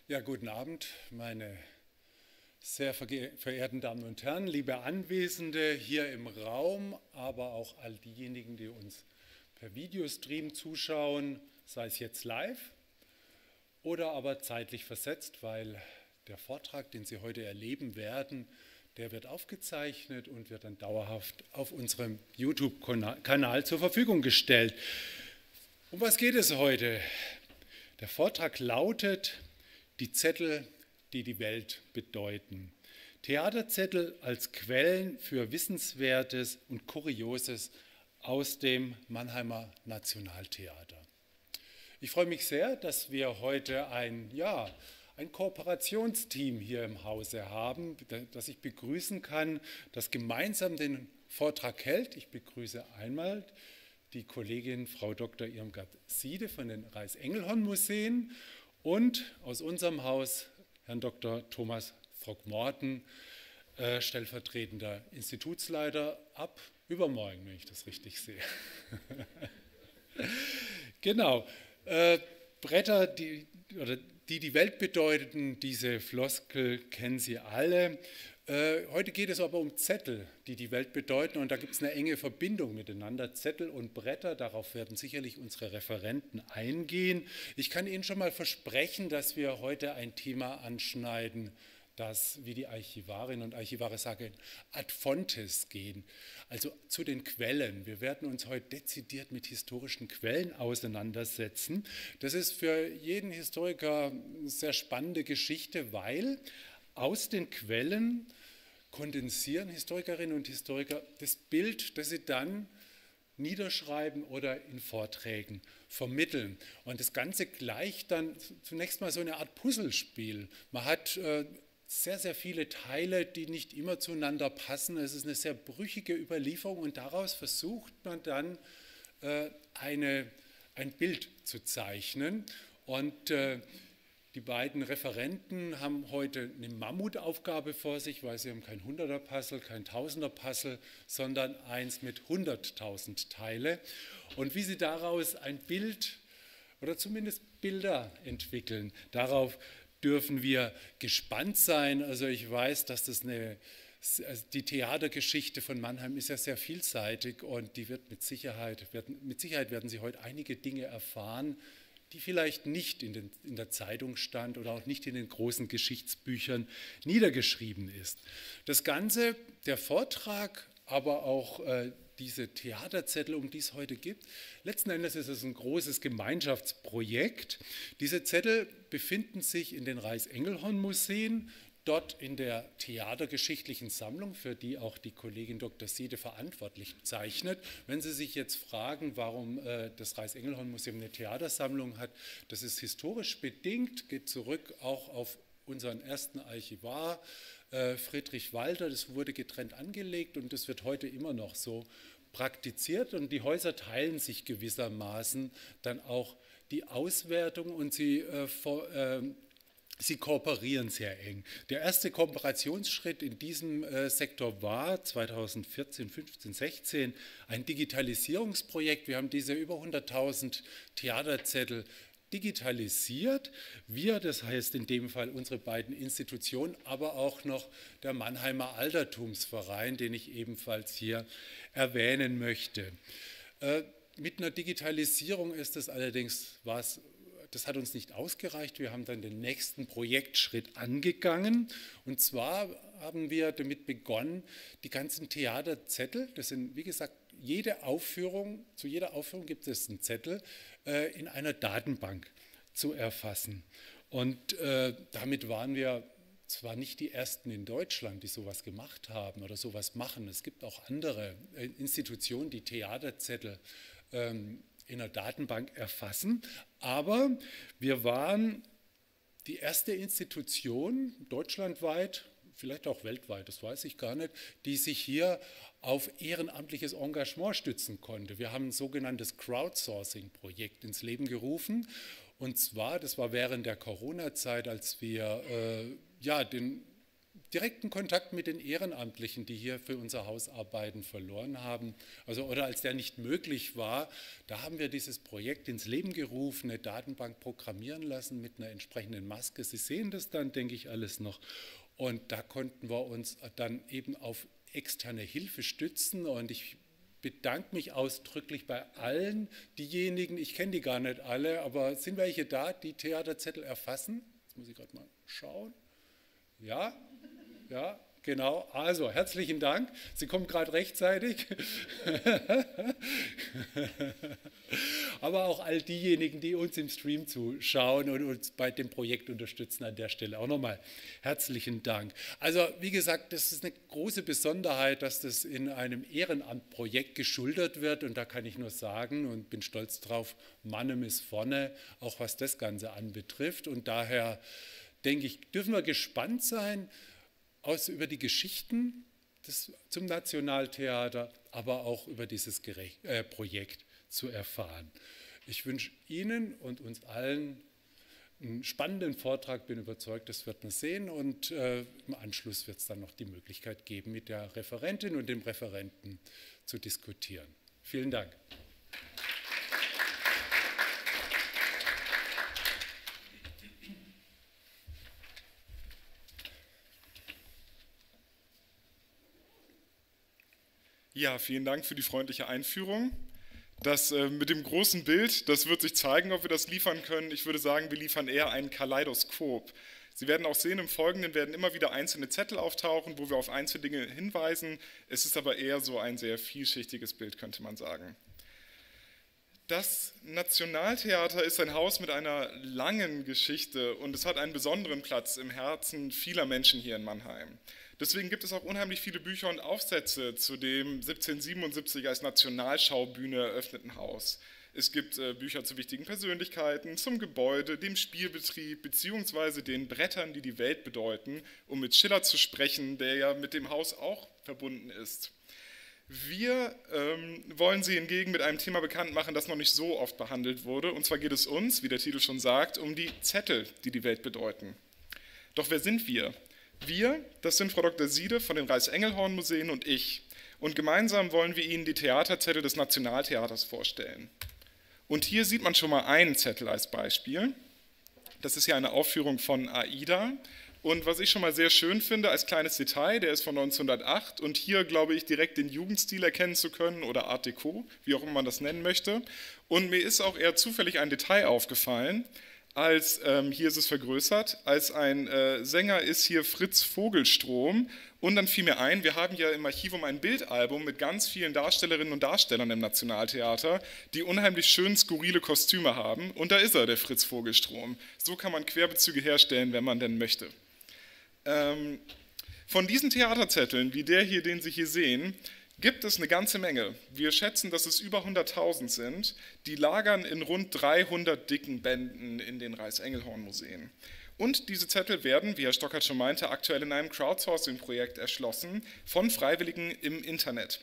Ja, guten Abend, meine sehr verehrten Damen und Herren, liebe Anwesende hier im Raum, aber auch all diejenigen, die uns per Videostream zuschauen, sei es jetzt live oder aber zeitlich versetzt, weil der Vortrag, den Sie heute erleben werden, der wird aufgezeichnet und wird dann dauerhaft auf unserem YouTube-Kanal zur Verfügung gestellt. Um was geht es heute? Der Vortrag lautet: Die Zettel, die die Welt bedeuten. Theaterzettel als Quellen für Wissenswertes und Kurioses aus dem Mannheimer Nationaltheater. Ich freue mich sehr, dass wir heute ein Kooperationsteam hier im Hause haben, das ich begrüßen kann, das gemeinsam den Vortrag hält. Ich begrüße einmal die Kollegin Frau Dr. Irmgard Siede von den Reichs-Engelhorn-Museen und aus unserem Haus Herrn Dr. Thomas Throckmorton, stellvertretender Institutsleiter, ab übermorgen, wenn ich das richtig sehe. Genau. Bretter, die Welt bedeuten, diese Floskel kennen Sie alle. Heute geht es aber um Zettel, die die Welt bedeuten, und da gibt es eine enge Verbindung miteinander, Zettel und Bretter. Darauf werden sicherlich unsere Referenten eingehen. Ich kann Ihnen schon mal versprechen, dass wir heute ein Thema anschneiden, das, wie die Archivarinnen und Archivare sagen, ad fontes gehen, also zu den Quellen. Wir werden uns heute dezidiert mit historischen Quellen auseinandersetzen. Das ist für jeden Historiker eine sehr spannende Geschichte, weil aus den Quellen kondensieren Historikerinnen und Historiker das Bild, das sie dann niederschreiben oder in Vorträgen vermitteln. Und das Ganze gleicht dann zunächst mal so eine Art Puzzlespiel. Man hat sehr, sehr viele Teile, die nicht immer zueinander passen. Es ist eine sehr brüchige Überlieferung und daraus versucht man dann ein Bild zu zeichnen. Und die beiden Referenten haben heute eine Mammutaufgabe vor sich, weil sie haben kein 100er-Puzzle, kein 1000er-Puzzle, sondern eins mit 100.000 Teile. Und wie sie daraus ein Bild oder zumindest Bilder entwickeln, darauf dürfen wir gespannt sein. Also ich weiß, dass die Theatergeschichte von Mannheim ist ja sehr vielseitig und die wird mit Sicherheit werden Sie heute einige Dinge erfahren, die vielleicht nicht in der Zeitung stand oder auch nicht in den großen Geschichtsbüchern niedergeschrieben ist. Das Ganze, der Vortrag, aber auch diese Theaterzettel, um die es heute gibt. Letzten Endes ist es ein großes Gemeinschaftsprojekt. Diese Zettel befinden sich in den Reichs-Engelhorn-Museen, dort in der theatergeschichtlichen Sammlung, für die auch die Kollegin Dr. Siede verantwortlich zeichnet. Wenn Sie sich jetzt fragen, warum das Reichs-Engelhorn-Museum eine Theatersammlung hat, das ist historisch bedingt, geht zurück auch auf unseren ersten Archivar, Friedrich Walter. Das wurde getrennt angelegt und das wird heute immer noch so praktiziert. Und die Häuser teilen sich gewissermaßen dann auch die Auswertung und sie kooperieren sehr eng. Der erste Kooperationsschritt in diesem Sektor war 2014, 15, 16 ein Digitalisierungsprojekt. Wir haben diese über 100.000 Theaterzettel digitalisiert. Wir, das heißt in dem Fall unsere beiden Institutionen, aber auch noch der Mannheimer Altertumsverein, den ich ebenfalls hier erwähnen möchte. Mit einer Digitalisierung ist es allerdings das hat uns nicht ausgereicht. Wir haben dann den nächsten Projektschritt angegangen. Und zwar haben wir damit begonnen, die ganzen Theaterzettel, das sind wie gesagt, zu jeder Aufführung gibt es einen Zettel, in einer Datenbank zu erfassen. Und damit waren wir zwar nicht die Ersten in Deutschland, die sowas gemacht haben oder sowas machen. Es gibt auch andere Institutionen, die Theaterzettel in einer Datenbank erfassen, aber wir waren die erste Institution deutschlandweit, vielleicht auch weltweit, das weiß ich gar nicht, die sich hier auf ehrenamtliches Engagement stützen konnte. Wir haben ein sogenanntes Crowdsourcing-Projekt ins Leben gerufen, und zwar, das war während der Corona-Zeit, als wir direkten Kontakt mit den Ehrenamtlichen, die hier für unser Haus arbeiten, verloren haben. Also, oder als der nicht möglich war, da haben wir dieses Projekt ins Leben gerufen, eine Datenbank programmieren lassen mit einer entsprechenden Maske. Sie sehen das dann, denke ich, alles noch. Und da konnten wir uns dann eben auf externe Hilfe stützen und ich bedanke mich ausdrücklich bei allen diejenigen, ich kenne die gar nicht alle, aber sind welche da, die Theaterzettel erfassen? Jetzt muss ich gerade mal schauen. Ja, ja, genau. Also, herzlichen Dank. Sie kommen gerade rechtzeitig. Aber auch all diejenigen, die uns im Stream zuschauen und uns bei dem Projekt unterstützen, an der Stelle auch nochmal herzlichen Dank. Also, wie gesagt, das ist eine große Besonderheit, dass das in einem Ehrenamtprojekt geschultert wird. Und da kann ich nur sagen und bin stolz drauf, Mannem ist vorne, auch was das Ganze anbetrifft. Und daher denke ich, dürfen wir gespannt sein über die Geschichten zum Nationaltheater, aber auch über dieses Projekt zu erfahren. Ich wünsche Ihnen und uns allen einen spannenden Vortrag, bin überzeugt, das wird man sehen und im Anschluss wird es dann noch die Möglichkeit geben, mit der Referentin und dem Referenten zu diskutieren. Vielen Dank. Ja, vielen Dank für die freundliche Einführung. Das mit dem großen Bild, das wird sich zeigen, ob wir das liefern können. Ich würde sagen, wir liefern eher ein Kaleidoskop. Sie werden auch sehen, im Folgenden werden immer wieder einzelne Zettel auftauchen, wo wir auf einzelne Dinge hinweisen. Es ist aber eher so ein sehr vielschichtiges Bild, könnte man sagen. Das Nationaltheater ist ein Haus mit einer langen Geschichte und es hat einen besonderen Platz im Herzen vieler Menschen hier in Mannheim. Deswegen gibt es auch unheimlich viele Bücher und Aufsätze zu dem 1777 als Nationalschaubühne eröffneten Haus. Es gibt Bücher zu wichtigen Persönlichkeiten, zum Gebäude, dem Spielbetrieb bzw. den Brettern, die die Welt bedeuten, um mit Schiller zu sprechen, der ja mit dem Haus auch verbunden ist. Wir wollen Sie hingegen mit einem Thema bekannt machen, das noch nicht so oft behandelt wurde. Und zwar geht es uns, wie der Titel schon sagt, um die Zettel, die die Welt bedeuten. Doch wer sind wir? Wir, das sind Frau Dr. Siede von den Reichs-Engelhorn-Museen und ich. Und gemeinsam wollen wir Ihnen die Theaterzettel des Nationaltheaters vorstellen. Und hier sieht man schon mal einen Zettel als Beispiel. Das ist hier eine Aufführung von AIDA. Und was ich schon mal sehr schön finde als kleines Detail, der ist von 1908 und hier glaube ich direkt den Jugendstil erkennen zu können oder Art Deco, wie auch immer man das nennen möchte. Und mir ist auch eher zufällig ein Detail aufgefallen, hier ist es vergrößert, als ein Sänger ist hier Fritz Vogelstrom und dann fiel mir ein, wir haben ja im Archivum ein Bildalbum mit ganz vielen Darstellerinnen und Darstellern im Nationaltheater, die unheimlich schön skurrile Kostüme haben und da ist er, der Fritz Vogelstrom. So kann man Querbezüge herstellen, wenn man denn möchte. Von diesen Theaterzetteln, wie der hier, den Sie hier sehen, gibt es eine ganze Menge. Wir schätzen, dass es über 100.000 sind. Die lagern in rund 300 dicken Bänden in den Reichs-Engelhorn-Museen. Und diese Zettel werden, wie Herr Stockert schon meinte, aktuell in einem Crowdsourcing-Projekt erschlossen von Freiwilligen im Internet.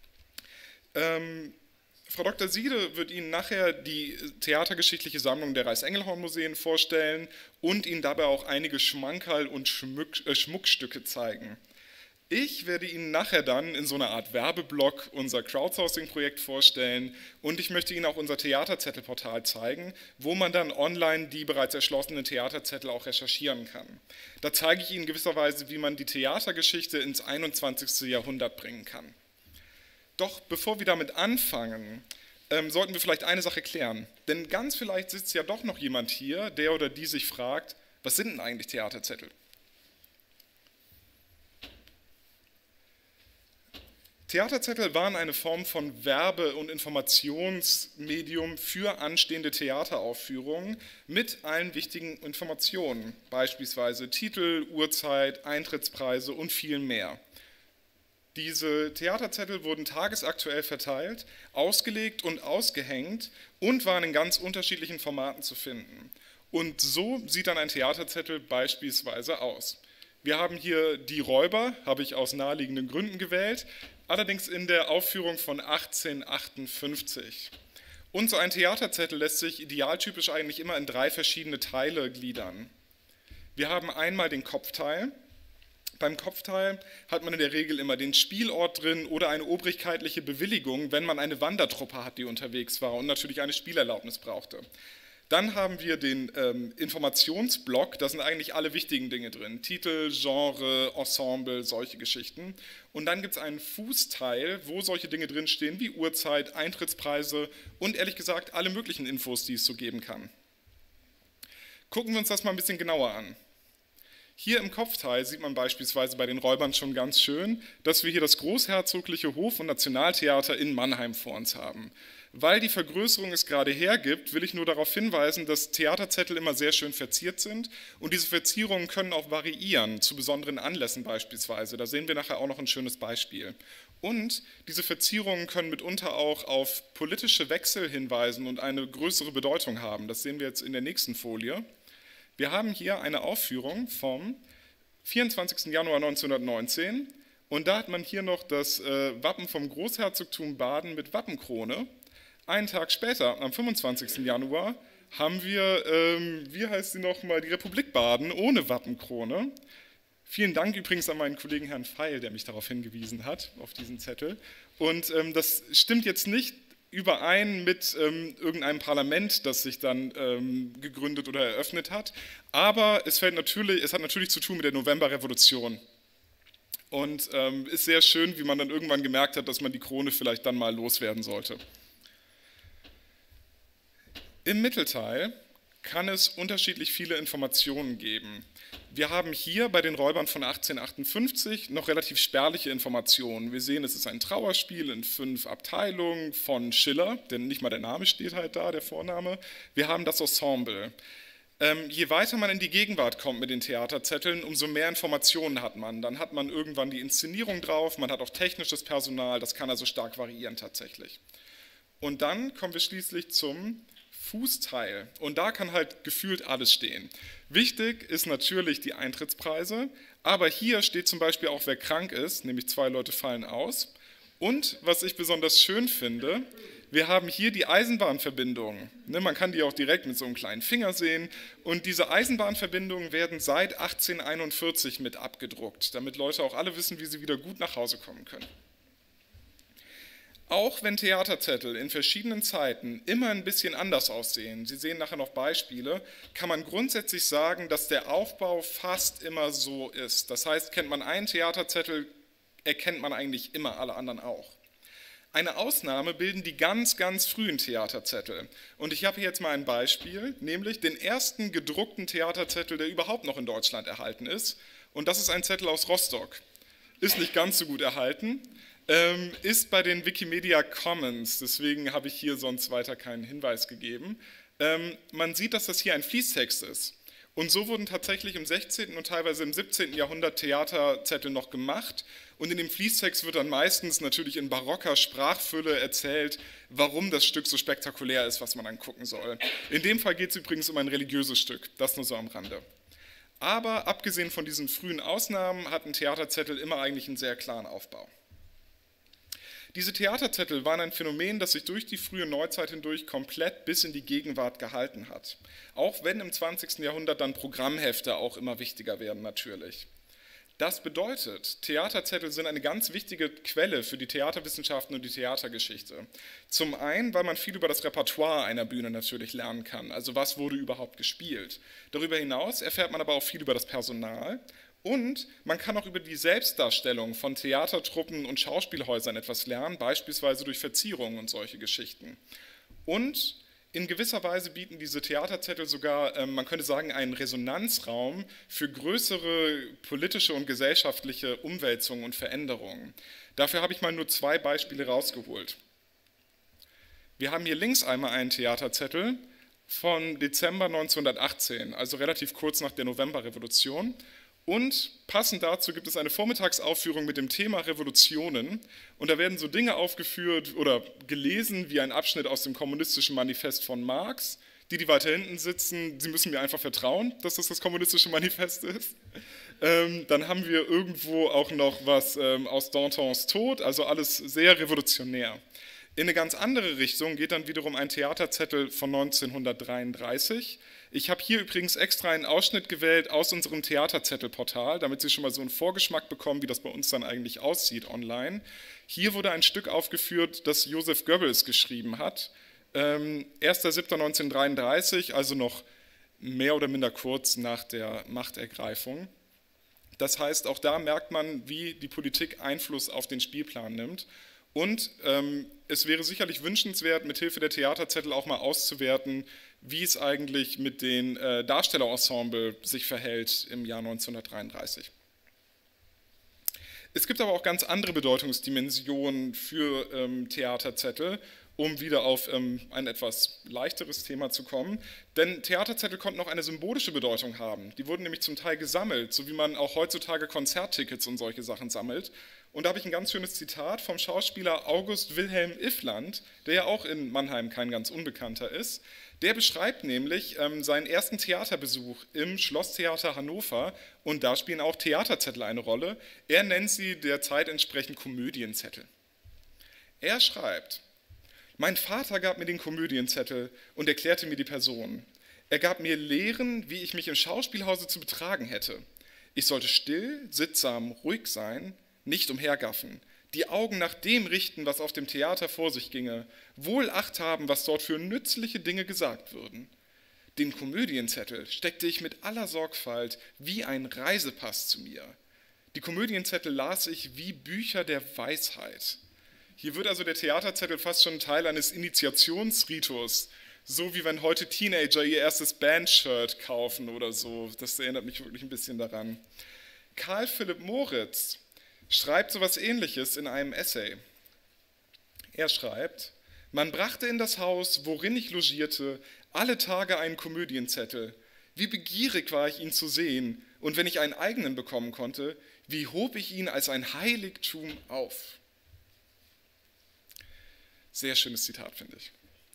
Frau Dr. Siede wird Ihnen nachher die theatergeschichtliche Sammlung der Reichs-Engelhorn-Museen vorstellen und Ihnen dabei auch einige Schmankerl und Schmuckstücke zeigen. Ich werde Ihnen nachher dann in so einer Art Werbeblock unser Crowdsourcing-Projekt vorstellen und ich möchte Ihnen auch unser Theaterzettelportal zeigen, wo man dann online die bereits erschlossenen Theaterzettel auch recherchieren kann. Da zeige ich Ihnen gewisserweise, wie man die Theatergeschichte ins 21. Jahrhundert bringen kann. Doch bevor wir damit anfangen, sollten wir vielleicht eine Sache klären. Denn ganz vielleicht sitzt ja doch noch jemand hier, der oder die sich fragt, was sind denn eigentlich Theaterzettel? Theaterzettel waren eine Form von Werbe- und Informationsmedium für anstehende Theateraufführungen mit allen wichtigen Informationen, beispielsweise Titel, Uhrzeit, Eintrittspreise und viel mehr. Diese Theaterzettel wurden tagesaktuell verteilt, ausgelegt und ausgehängt und waren in ganz unterschiedlichen Formaten zu finden. Und so sieht dann ein Theaterzettel beispielsweise aus. Wir haben hier Die Räuber, habe ich aus naheliegenden Gründen gewählt, allerdings in der Aufführung von 1858. Und so ein Theaterzettel lässt sich idealtypisch eigentlich immer in 3 verschiedene Teile gliedern. Wir haben einmal den Kopfteil, Beim Kopfteil hat man in der Regel immer den Spielort drin oder eine obrigkeitliche Bewilligung, wenn man eine Wandertruppe hat, die unterwegs war und natürlich eine Spielerlaubnis brauchte. Dann haben wir den Informationsblock, da sind eigentlich alle wichtigen Dinge drin, Titel, Genre, Ensemble, solche Geschichten. Und dann gibt es einen Fußteil, wo solche Dinge drinstehen wie Uhrzeit, Eintrittspreise und ehrlich gesagt alle möglichen Infos, die es so geben kann. Gucken wir uns das mal ein bisschen genauer an. Hier im Kopfteil sieht man beispielsweise bei den Räubern schon ganz schön, dass wir hier das Großherzogliche Hof- und Nationaltheater in Mannheim vor uns haben. Weil die Vergrößerung es gerade hergibt, will ich nur darauf hinweisen, dass Theaterzettel immer sehr schön verziert sind und diese Verzierungen können auch variieren, zu besonderen Anlässen beispielsweise. Da sehen wir nachher auch noch ein schönes Beispiel. Und diese Verzierungen können mitunter auch auf politische Wechsel hinweisen und eine größere Bedeutung haben. Das sehen wir jetzt in der nächsten Folie. Wir haben hier eine Aufführung vom 24. Januar 1919 und da hat man hier noch das Wappen vom Großherzogtum Baden mit Wappenkrone. Einen Tag später, am 25. Januar, haben wir, wie heißt sie nochmal, die Republik Baden ohne Wappenkrone. Vielen Dank übrigens an meinen Kollegen Herrn Pfeil, der mich darauf hingewiesen hat, auf diesen Zettel. Und das stimmt jetzt nicht überein mit irgendeinem Parlament, das sich dann gegründet oder eröffnet hat, aber es hat natürlich zu tun mit der Novemberrevolution. Und ist sehr schön, wie man dann irgendwann gemerkt hat, dass man die Krone vielleicht dann mal loswerden sollte. Im Mittelteil kann es unterschiedlich viele Informationen geben. Wir haben hier bei den Räubern von 1858 noch relativ spärliche Informationen. Wir sehen, es ist ein Trauerspiel in 5 Abteilungen von Schiller, denn nicht mal der Name steht halt da, der Vorname. Wir haben das Ensemble. Je weiter man in die Gegenwart kommt mit den Theaterzetteln, umso mehr Informationen hat man. Dann hat man irgendwann die Inszenierung drauf, man hat auch technisches Personal, das kann also stark variieren tatsächlich. Und dann kommen wir schließlich zum Fußteil und da kann halt gefühlt alles stehen. Wichtig ist natürlich die Eintrittspreise, aber hier steht zum Beispiel auch, wer krank ist, nämlich 2 Leute fallen aus. Und was ich besonders schön finde, wir haben hier die Eisenbahnverbindungen. Man kann die auch direkt mit so einem kleinen Finger sehen und diese Eisenbahnverbindungen werden seit 1841 mit abgedruckt, damit Leute auch alle wissen, wie sie wieder gut nach Hause kommen können. Auch wenn Theaterzettel in verschiedenen Zeiten immer ein bisschen anders aussehen, Sie sehen nachher noch Beispiele, kann man grundsätzlich sagen, dass der Aufbau fast immer so ist. Das heißt, kennt man einen Theaterzettel, erkennt man eigentlich immer alle anderen auch. Eine Ausnahme bilden die ganz, ganz frühen Theaterzettel. Und ich habe hier jetzt mal ein Beispiel, nämlich den ersten gedruckten Theaterzettel, der überhaupt noch in Deutschland erhalten ist. Und das ist ein Zettel aus Rostock. Ist nicht ganz so gut erhalten. Ist bei den Wikimedia Commons, deswegen habe ich hier sonst weiter keinen Hinweis gegeben. Man sieht, dass das hier ein Fließtext ist. Und so wurden tatsächlich im 16. und teilweise im 17. Jahrhundert Theaterzettel noch gemacht. Und in dem Fließtext wird dann meistens natürlich in barocker Sprachfülle erzählt, warum das Stück so spektakulär ist, was man dann gucken soll. In dem Fall geht es übrigens um ein religiöses Stück, das nur so am Rande. Aber abgesehen von diesen frühen Ausnahmen hat ein Theaterzettel immer eigentlich einen sehr klaren Aufbau. Diese Theaterzettel waren ein Phänomen, das sich durch die frühe Neuzeit hindurch komplett bis in die Gegenwart gehalten hat. Auch wenn im 20. Jahrhundert dann Programmhefte auch immer wichtiger werden natürlich. Das bedeutet, Theaterzettel sind eine ganz wichtige Quelle für die Theaterwissenschaften und die Theatergeschichte. Zum einen, weil man viel über das Repertoire einer Bühne natürlich lernen kann, also was wurde überhaupt gespielt. Darüber hinaus erfährt man aber auch viel über das Personal. Und man kann auch über die Selbstdarstellung von Theatertruppen und Schauspielhäusern etwas lernen, beispielsweise durch Verzierungen und solche Geschichten. Und in gewisser Weise bieten diese Theaterzettel sogar, man könnte sagen, einen Resonanzraum für größere politische und gesellschaftliche Umwälzungen und Veränderungen. Dafür habe ich mal nur 2 Beispiele rausgeholt. Wir haben hier links einmal einen Theaterzettel von Dezember 1918, also relativ kurz nach der Novemberrevolution. Und passend dazu gibt es eine Vormittagsaufführung mit dem Thema Revolutionen und da werden so Dinge aufgeführt oder gelesen wie ein Abschnitt aus dem Kommunistischen Manifest von Marx. Die weiter hinten sitzen, Sie müssen mir einfach vertrauen, dass das Kommunistische Manifest ist. Dann haben wir irgendwo auch noch was aus Dantons Tod, also alles sehr revolutionär. In eine ganz andere Richtung geht dann wiederum ein Theaterzettel von 1933. Ich habe hier übrigens extra einen Ausschnitt gewählt aus unserem Theaterzettelportal, damit Sie schon mal so einen Vorgeschmack bekommen, wie das bei uns dann eigentlich aussieht online. Hier wurde ein Stück aufgeführt, das Joseph Goebbels geschrieben hat. 1.7.1933, also noch mehr oder minder kurz nach der Machtergreifung. Das heißt, auch da merkt man, wie die Politik Einfluss auf den Spielplan nimmt. Und es wäre sicherlich wünschenswert, mithilfe der Theaterzettel auch mal auszuwerten, wie es eigentlich mit den Darstellerensemble sich verhält im Jahr 1933. Es gibt aber auch ganz andere Bedeutungsdimensionen für Theaterzettel, um wieder auf ein etwas leichteres Thema zu kommen. Denn Theaterzettel konnten auch eine symbolische Bedeutung haben. Die wurden nämlich zum Teil gesammelt, so wie man auch heutzutage Konzerttickets und solche Sachen sammelt. Und da habe ich ein ganz schönes Zitat vom Schauspieler August Wilhelm Iffland, der ja auch in Mannheim kein ganz Unbekannter ist. Der beschreibt nämlich seinen ersten Theaterbesuch im Schlosstheater Hannover und da spielen auch Theaterzettel eine Rolle. Er nennt sie der Zeit entsprechend Komödienzettel. Er schreibt: Mein Vater gab mir den Komödienzettel und erklärte mir die Person. Er gab mir Lehren, wie ich mich im Schauspielhause zu betragen hätte. Ich sollte still, sittsam, ruhig sein, nicht umhergaffen, die Augen nach dem richten, was auf dem Theater vor sich ginge, wohl Acht haben, was dort für nützliche Dinge gesagt würden. Den Komödienzettel steckte ich mit aller Sorgfalt wie ein Reisepass zu mir. Die Komödienzettel las ich wie Bücher der Weisheit. Hier wird also der Theaterzettel fast schon Teil eines Initiationsritus, so wie wenn heute Teenager ihr erstes Bandshirt kaufen oder so. Das erinnert mich wirklich ein bisschen daran. Karl Philipp Moritz schreibt so etwas Ähnliches in einem Essay. Er schreibt: Man brachte in das Haus, worin ich logierte, alle Tage einen Komödienzettel. Wie begierig war ich, ihn zu sehen, und wenn ich einen eigenen bekommen konnte, wie hob ich ihn als ein Heiligtum auf. Sehr schönes Zitat, finde ich.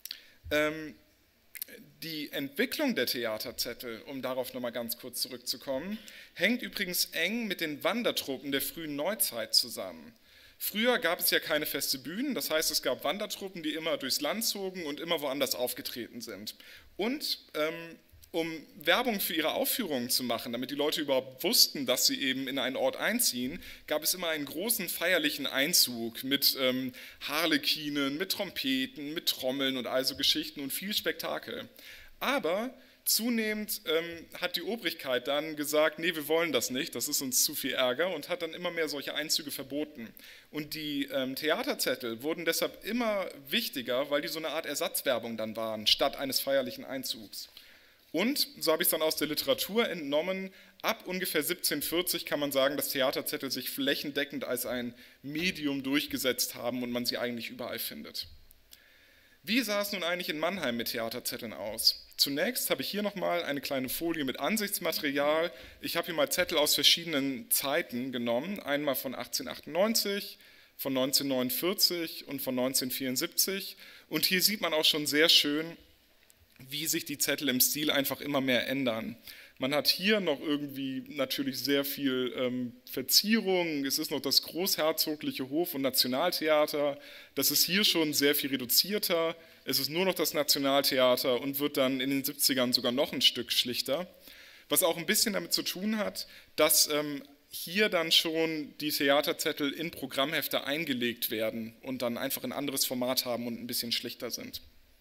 Die Entwicklung der Theaterzettel, um darauf nochmal ganz kurz zurückzukommen, hängt übrigens eng mit den Wandertruppen der frühen Neuzeit zusammen. Früher gab es ja keine feste Bühnen, das heißt, es gab Wandertruppen, die immer durchs Land zogen und immer woanders aufgetreten sind. Und um Werbung für ihre Aufführungen zu machen, damit die Leute überhaupt wussten, dass sie eben in einen Ort einziehen, gab es immer einen großen feierlichen Einzug mit Harlekinen, mit Trompeten, mit Trommeln und all so Geschichten und viel Spektakel. Aber zunehmend hat die Obrigkeit dann gesagt, nee, wir wollen das nicht, das ist uns zu viel Ärger, und hat dann immer mehr solche Einzüge verboten. Und die Theaterzettel wurden deshalb immer wichtiger, weil die so eine Art Ersatzwerbung dann waren, statt eines feierlichen Einzugs. Und, so habe ich es dann aus der Literatur entnommen, ab ungefähr 1740 kann man sagen, dass Theaterzettel sich flächendeckend als ein Medium durchgesetzt haben und man sie eigentlich überall findet. Wie sah es nun eigentlich in Mannheim mit Theaterzetteln aus? Zunächst habe ich hier nochmal eine kleine Folie mit Ansichtsmaterial. Ich habe hier mal Zettel aus verschiedenen Zeiten genommen, einmal von 1898, von 1949 und von 1974. Und hier sieht man auch schon sehr schön, wie sich die Zettel im Stil einfach immer mehr ändern. Man hat hier noch irgendwie natürlich sehr viel Verzierung, es ist noch das großherzogliche Hof- und Nationaltheater, das ist hier schon sehr viel reduzierter, es ist nur noch das Nationaltheater und wird dann in den 70ern sogar noch ein Stück schlichter, was auch ein bisschen damit zu tun hat, dass hier dann schon die Theaterzettel in Programmhefte eingelegt werden und dann einfach ein anderes Format haben und ein bisschen schlichter sind.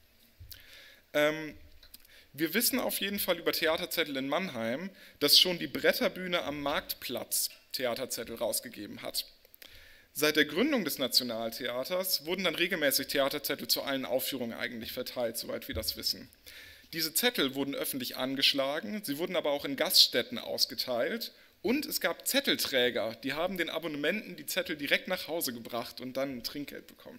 Wir wissen auf jeden Fall über Theaterzettel in Mannheim, dass schon die Bretterbühne am Marktplatz Theaterzettel rausgegeben hat. Seit der Gründung des Nationaltheaters wurden dann regelmäßig Theaterzettel zu allen Aufführungen eigentlich verteilt, soweit wir das wissen. Diese Zettel wurden öffentlich angeschlagen, sie wurden aber auch in Gaststätten ausgeteilt und es gab Zettelträger, die haben den Abonnementen die Zettel direkt nach Hause gebracht und dann ein Trinkgeld bekommen.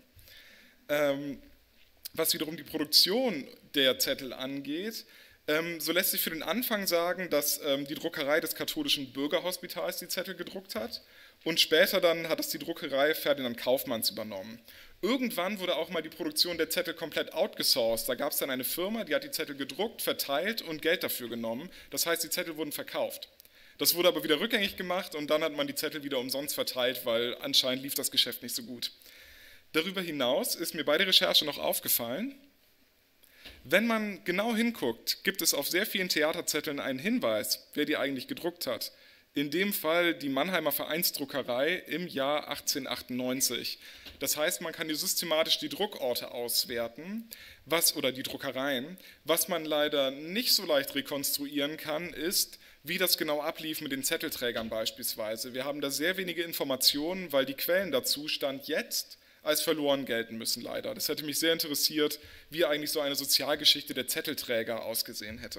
Was wiederum die Produktion der Zettel angeht, so lässt sich für den Anfang sagen, dass die Druckerei des katholischen Bürgerhospitals die Zettel gedruckt hat und später dann hat es die Druckerei Ferdinand Kaufmanns übernommen. Irgendwann wurde auch mal die Produktion der Zettel komplett outgesourced. Da gab es dann eine Firma, die hat die Zettel gedruckt, verteilt und Geld dafür genommen. Das heißt, die Zettel wurden verkauft. Das wurde aber wieder rückgängig gemacht und dann hat man die Zettel wieder umsonst verteilt, weil anscheinend lief das Geschäft nicht so gut. Darüber hinaus ist mir bei der Recherche noch aufgefallen, Wenn man genau hinguckt, gibt es auf sehr vielen Theaterzetteln einen Hinweis, wer die eigentlich gedruckt hat. In dem Fall die Mannheimer Vereinsdruckerei im Jahr 1898. Das heißt, man kann systematisch die Druckorte auswerten, oder die Druckereien. Was man leider nicht so leicht rekonstruieren kann, ist, wie das genau ablief mit den Zettelträgern beispielsweise. Wir haben da sehr wenige Informationen, weil die Quellen dazu Stand jetzt als verloren gelten müssen, leider. Das hätte mich sehr interessiert, wie eigentlich so eine Sozialgeschichte der Zettelträger ausgesehen hätte.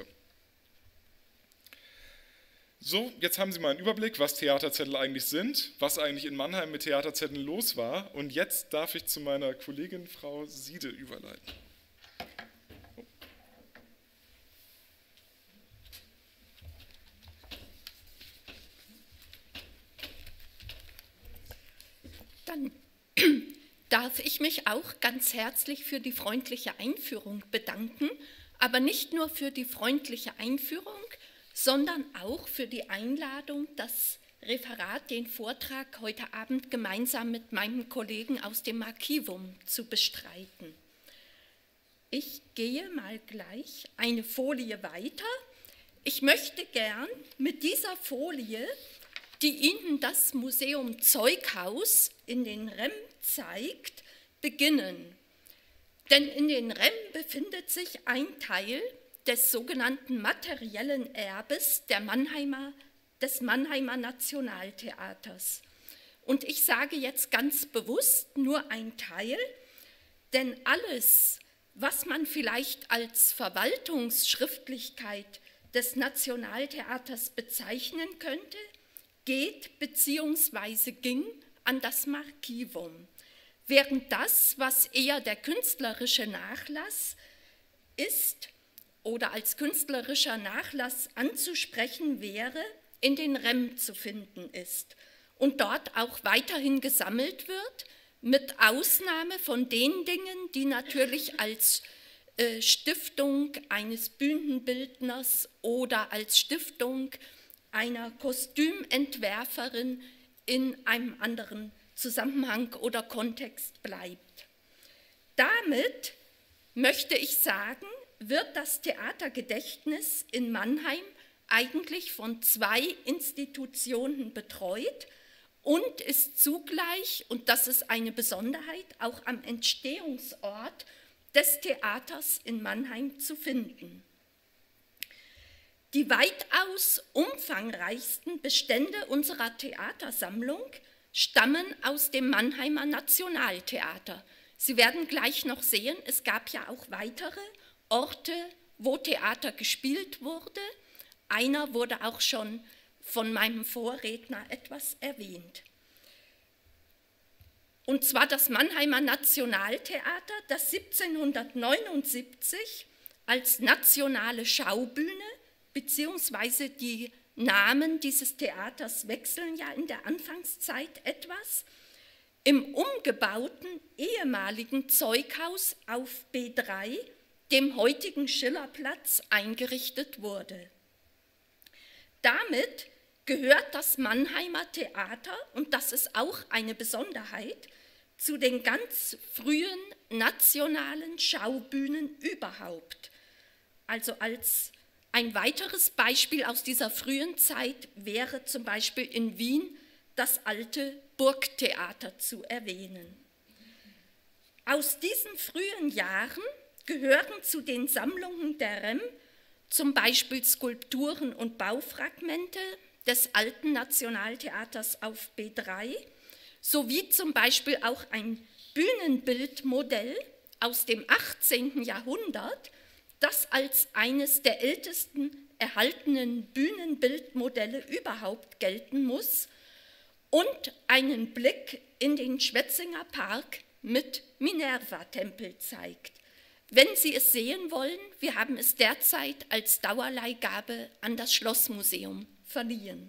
So, jetzt haben Sie mal einen Überblick, was Theaterzettel eigentlich sind, was eigentlich in Mannheim mit Theaterzetteln los war. Und jetzt darf ich zu meiner Kollegin Frau Siede überleiten. Dann darf ich mich auch ganz herzlich für die freundliche Einführung bedanken, aber nicht nur für die freundliche Einführung, sondern auch für die Einladung, das Referat, den Vortrag heute Abend gemeinsam mit meinem Kollegen aus dem Archivum zu bestreiten. Ich gehe mal gleich eine Folie weiter. Ich möchte gern mit dieser Folie, die Ihnen das Museum Zeughaus in den Remm zeigt, beginnen. Denn in den Remm befindet sich ein Teil des sogenannten materiellen Erbes des Mannheimer Nationaltheaters. Und ich sage jetzt ganz bewusst nur ein Teil, denn alles, was man vielleicht als Verwaltungsschriftlichkeit des Nationaltheaters bezeichnen könnte, geht bzw. ging an das Archivum, während das, was eher der künstlerische Nachlass ist oder als künstlerischer Nachlass anzusprechen wäre, in den Remm zu finden ist und dort auch weiterhin gesammelt wird, mit Ausnahme von den Dingen, die natürlich als Stiftung eines Bühnenbildners oder als Stiftung einer Kostümentwerferin in einem anderen Zusammenhang oder Kontext bleibt. Damit möchte ich sagen, wird das Theatergedächtnis in Mannheim eigentlich von zwei Institutionen betreut und ist zugleich, und das ist eine Besonderheit, auch am Entstehungsort des Theaters in Mannheim zu finden. Die weitaus umfangreichsten Bestände unserer Theatersammlung stammen aus dem Mannheimer Nationaltheater. Sie werden gleich noch sehen, es gab ja auch weitere Orte, wo Theater gespielt wurde. Einer wurde auch schon von meinem Vorredner etwas erwähnt. Und zwar das Mannheimer Nationaltheater, das 1779 als nationale Schaubühne, beziehungsweise die Namen dieses Theaters wechseln ja in der Anfangszeit etwas, im umgebauten ehemaligen Zeughaus auf B3, dem heutigen Schillerplatz, eingerichtet wurde. Damit gehört das Mannheimer Theater, und das ist auch eine Besonderheit, zu den ganz frühen nationalen Schaubühnen überhaupt. Also als ein weiteres Beispiel aus dieser frühen Zeit wäre zum Beispiel in Wien das alte Burgtheater zu erwähnen. Aus diesen frühen Jahren gehören zu den Sammlungen der Remm zum Beispiel Skulpturen und Baufragmente des alten Nationaltheaters auf B3, sowie zum Beispiel auch ein Bühnenbildmodell aus dem 18. Jahrhundert, das als eines der ältesten erhaltenen Bühnenbildmodelle überhaupt gelten muss, und einen Blick in den Schwetzinger Park mit Minerva-Tempel zeigt. Wenn Sie es sehen wollen, wir haben es derzeit als Dauerleihgabe an das Schlossmuseum verliehen.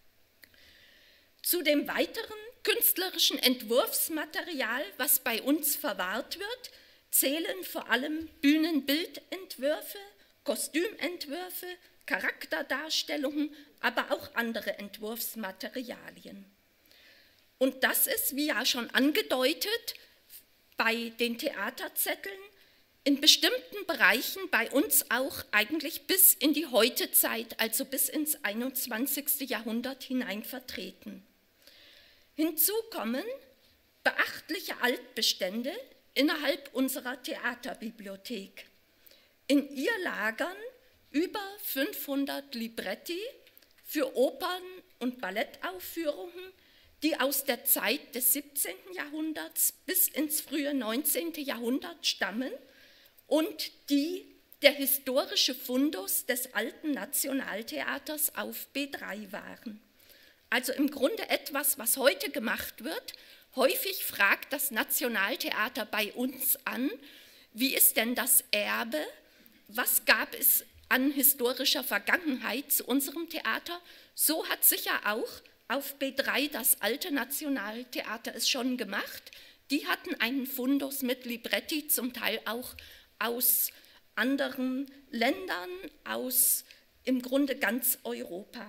Zu dem weiteren künstlerischen Entwurfsmaterial, was bei uns verwahrt wird, zählen vor allem Bühnenbildentwürfe, Kostümentwürfe, Charakterdarstellungen, aber auch andere Entwurfsmaterialien. Und das ist, wie ja schon angedeutet, bei den Theaterzetteln in bestimmten Bereichen bei uns auch eigentlich bis in die Heutezeit, also bis ins 21. Jahrhundert hinein vertreten. Hinzu kommen beachtliche Altbestände innerhalb unserer Theaterbibliothek. In ihr lagern über 500 Libretti für Opern- und Ballettaufführungen, die aus der Zeit des 17. Jahrhunderts bis ins frühe 19. Jahrhundert stammen und die der historische Fundus des alten Nationaltheaters auf B3 waren. Also im Grunde etwas, was heute gemacht wird. Häufig fragt das Nationaltheater bei uns an, wie ist denn das Erbe, was gab es an historischer Vergangenheit zu unserem Theater? So hat sicher auch auf B3 das alte Nationaltheater es schon gemacht. Die hatten einen Fundus mit Libretti, zum Teil auch aus anderen Ländern, aus im Grunde ganz Europa.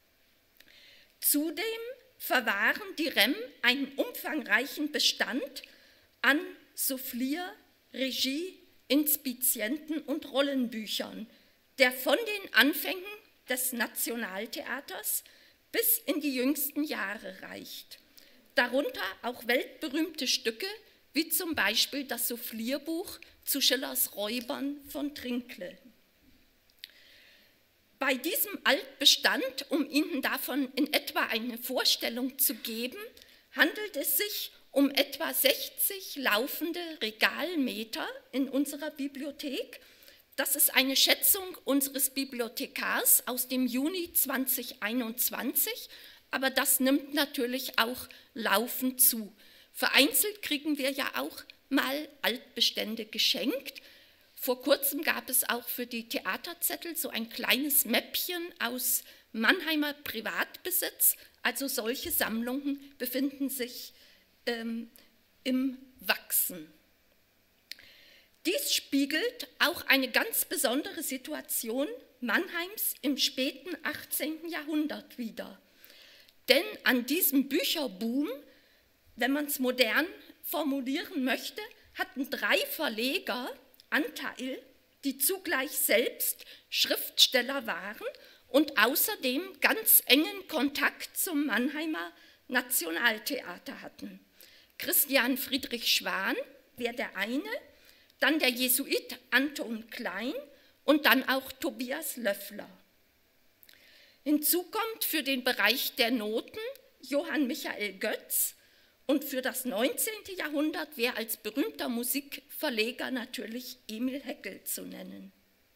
Zudem verwahren die REM einen umfangreichen Bestand an Soufflier, Regie, Inspizienten und Rollenbüchern, der von den Anfängen des Nationaltheaters bis in die jüngsten Jahre reicht. Darunter auch weltberühmte Stücke, wie zum Beispiel das Soufflierbuch zu Schillers Räubern von Trinkle. Bei diesem Altbestand, um Ihnen davon in etwa eine Vorstellung zu geben, handelt es sich um etwa 60 laufende Regalmeter in unserer Bibliothek. Das ist eine Schätzung unseres Bibliothekars aus dem Juni 2021, aber das nimmt natürlich auch laufend zu. Vereinzelt kriegen wir ja auch mal Altbestände geschenkt. Vor kurzem gab es auch für die Theaterzettel so ein kleines Mäppchen aus Mannheimer Privatbesitz. Also solche Sammlungen befinden sich im Wachsen. Dies spiegelt auch eine ganz besondere Situation Mannheims im späten 18. Jahrhundert wider. Denn an diesem Bücherboom, wenn man es modern formulieren möchte, hatten 3 Verleger Anteil, die zugleich selbst Schriftsteller waren und außerdem ganz engen Kontakt zum Mannheimer Nationaltheater hatten. Christian Friedrich Schwan wäre der eine, dann der Jesuit Anton Klein und dann auch Tobias Löffler. Hinzu kommt für den Bereich der Noten Johann Michael Götz und für das 19. Jahrhundert wäre als berühmter Musikverleger natürlich Emil Heckel zu nennen.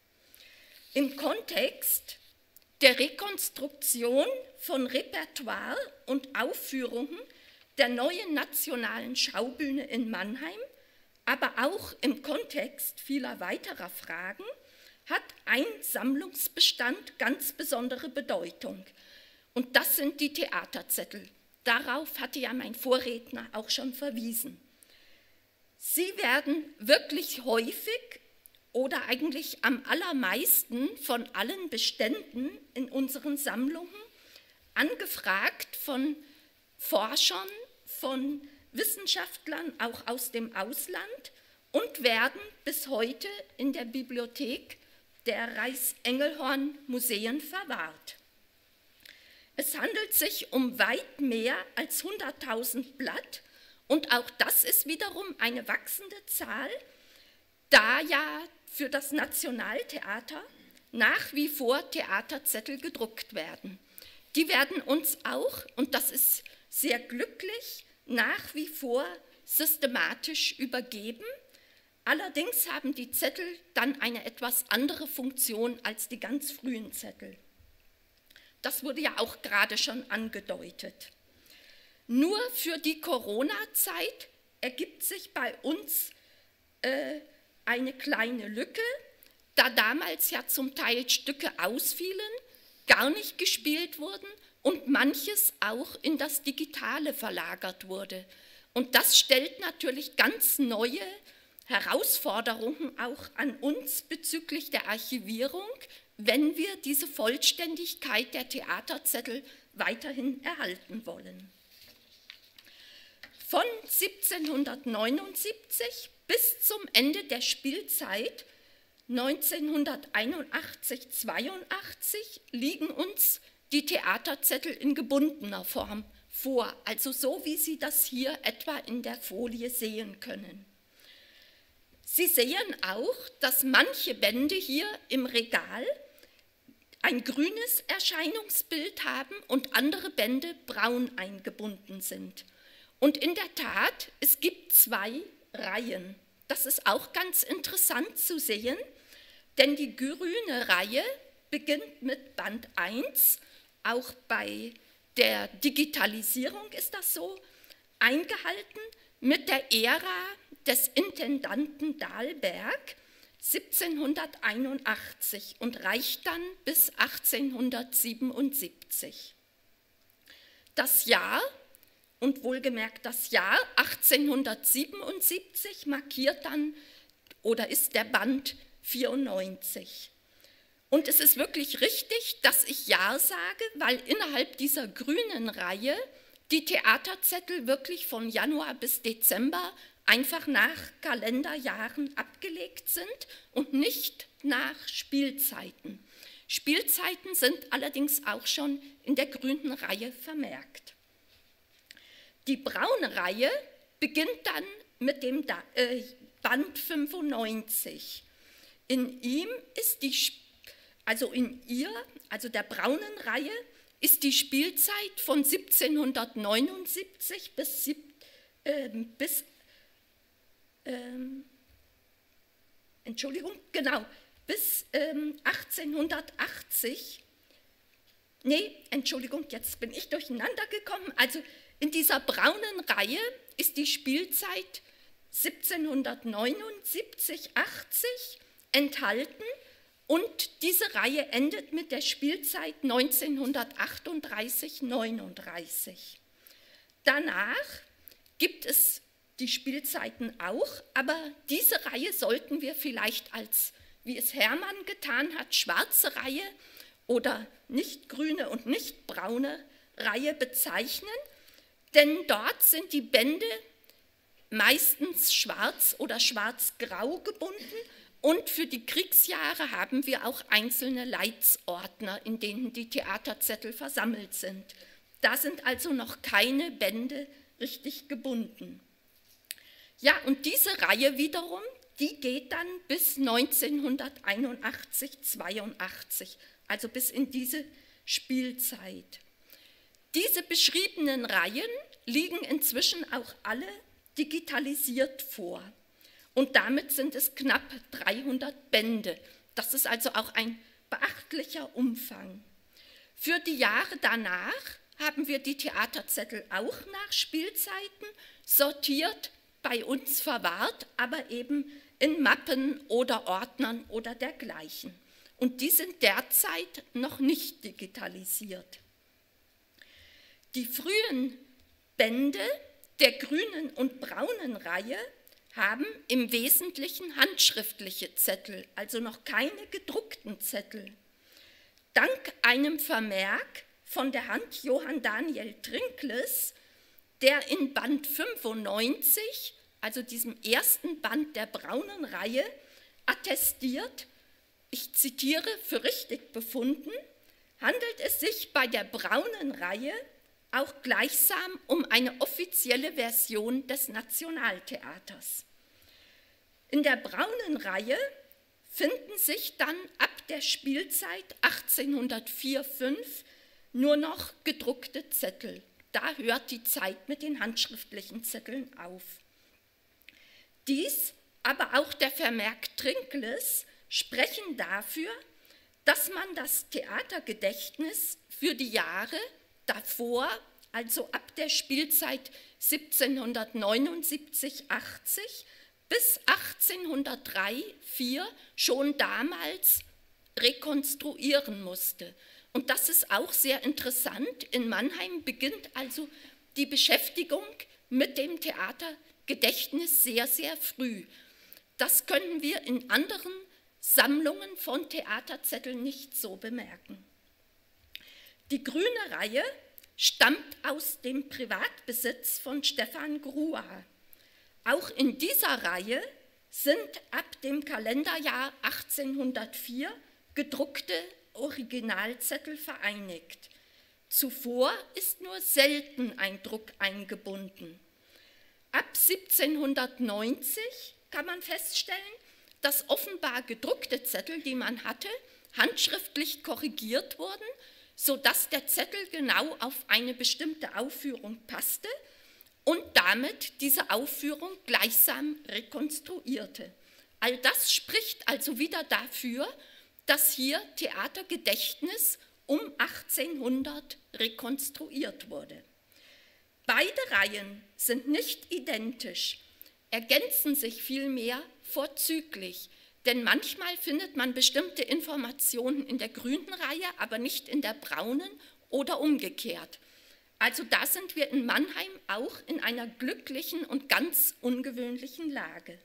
Im Kontext der Rekonstruktion von Repertoire und Aufführungen der neuen nationalen Schaubühne in Mannheim, aber auch im Kontext vieler weiterer Fragen, hat ein Sammlungsbestand ganz besondere Bedeutung. Und das sind die Theaterzettel. Darauf hatte ja mein Vorredner auch schon verwiesen. Sie werden wirklich häufig oder eigentlich am allermeisten von allen Beständen in unseren Sammlungen angefragt von Forschern, von Wissenschaftlern auch aus dem Ausland und werden bis heute in der Bibliothek der Reichs-Engelhorn-Museen verwahrt. Es handelt sich um weit mehr als 100.000 Blatt und auch das ist wiederum eine wachsende Zahl, da ja für das Nationaltheater nach wie vor Theaterzettel gedruckt werden. Die werden uns auch, und das ist sehr glücklich, nach wie vor systematisch übergeben. Allerdings haben die Zettel dann eine etwas andere Funktion als die ganz frühen Zettel. Das wurde ja auch gerade schon angedeutet. Nur für die Corona-Zeit ergibt sich bei uns eine kleine Lücke, da damals ja zum Teil Stücke ausfielen, gar nicht gespielt wurden und manches auch in das Digitale verlagert wurde. Und das stellt natürlich ganz neue Herausforderungen auch an uns bezüglich der Archivierung, wenn wir diese Vollständigkeit der Theaterzettel weiterhin erhalten wollen. Von 1779 bis zum Ende der Spielzeit 1981/82 liegen uns die Theaterzettel in gebundener Form vor, also so, wie Sie das hier etwa in der Folie sehen können. Sie sehen auch, dass manche Bände hier im Regal ein grünes Erscheinungsbild haben und andere Bände braun eingebunden sind. Und in der Tat, es gibt 2 Reihen. Das ist auch ganz interessant zu sehen, denn die grüne Reihe beginnt mit Band 1, auch bei der Digitalisierung ist das so, eingehalten mit der Ära des Intendanten Dahlberg 1781 und reicht dann bis 1877. Das Jahr, und wohlgemerkt das Jahr 1877 markiert dann oder ist der Band 94. Und es ist wirklich richtig, dass ich Jahr sage, weil innerhalb dieser grünen Reihe die Theaterzettel wirklich von Januar bis Dezember einfach nach Kalenderjahren abgelegt sind und nicht nach Spielzeiten. Spielzeiten sind allerdings auch schon in der grünen Reihe vermerkt. Die braune Reihe beginnt dann mit dem Band 95. In ihm ist der braunen Reihe, ist die Spielzeit von 1779 bis 1880. Jetzt bin ich durcheinander gekommen. Also in dieser braunen Reihe ist die Spielzeit 1779, 80 enthalten und diese Reihe endet mit der Spielzeit 1938, 39. Danach gibt es die Spielzeiten auch, aber diese Reihe sollten wir vielleicht als, wie es Hermann getan hat, schwarze Reihe oder nicht grüne und nicht braune Reihe bezeichnen, denn dort sind die Bände meistens schwarz oder schwarz-grau gebunden und für die Kriegsjahre haben wir auch einzelne Leitsordner, in denen die Theaterzettel versammelt sind. Da sind also noch keine Bände richtig gebunden. Ja, und diese Reihe wiederum, die geht dann bis 1981, 82, also bis in diese Spielzeit. Diese beschriebenen Reihen liegen inzwischen auch alle digitalisiert vor. Und damit sind es knapp 300 Bände. Das ist also auch ein beachtlicher Umfang. Für die Jahre danach haben wir die Theaterzettel auch nach Spielzeiten sortiert, bei uns verwahrt, aber eben in Mappen oder Ordnern oder dergleichen. Und die sind derzeit noch nicht digitalisiert. Die frühen Bände der grünen und braunen Reihe haben im Wesentlichen handschriftliche Zettel, also noch keine gedruckten Zettel. Dank einem Vermerk von der Hand Johann Daniel Trinkles, der in Band 95, also diesem ersten Band der braunen Reihe, attestiert, ich zitiere, für richtig befunden, handelt es sich bei der braunen Reihe auch gleichsam um eine offizielle Version des Nationaltheaters. In der braunen Reihe finden sich dann ab der Spielzeit 1804/05 nur noch gedruckte Zettel. Da hört die Zeit mit den handschriftlichen Zetteln auf. Dies, aber auch der Vermerk Trinkles, sprechen dafür, dass man das Theatergedächtnis für die Jahre davor, also ab der Spielzeit 1779, 80 bis 1803/04 schon damals rekonstruieren musste. Und das ist auch sehr interessant. In Mannheim beginnt also die Beschäftigung mit dem Theatergedächtnis sehr, sehr früh. Das können wir in anderen Sammlungen von Theaterzetteln nicht so bemerken. Die grüne Reihe stammt aus dem Privatbesitz von Stefan Grua. Auch in dieser Reihe sind ab dem Kalenderjahr 1804 gedruckte Originalzettel vereinigt. Zuvor ist nur selten ein Druck eingebunden. Ab 1790 kann man feststellen, dass offenbar gedruckte Zettel, die man hatte, handschriftlich korrigiert wurden, sodass der Zettel genau auf eine bestimmte Aufführung passte und damit diese Aufführung gleichsam rekonstruierte. All das spricht also wieder dafür, dass hier Theatergedächtnis um 1800 rekonstruiert wurde. Beide Reihen sind nicht identisch, ergänzen sich vielmehr vorzüglich, denn manchmal findet man bestimmte Informationen in der grünen Reihe, aber nicht in der braunen oder umgekehrt. Also da sind wir in Mannheim auch in einer glücklichen und ganz ungewöhnlichen Lage.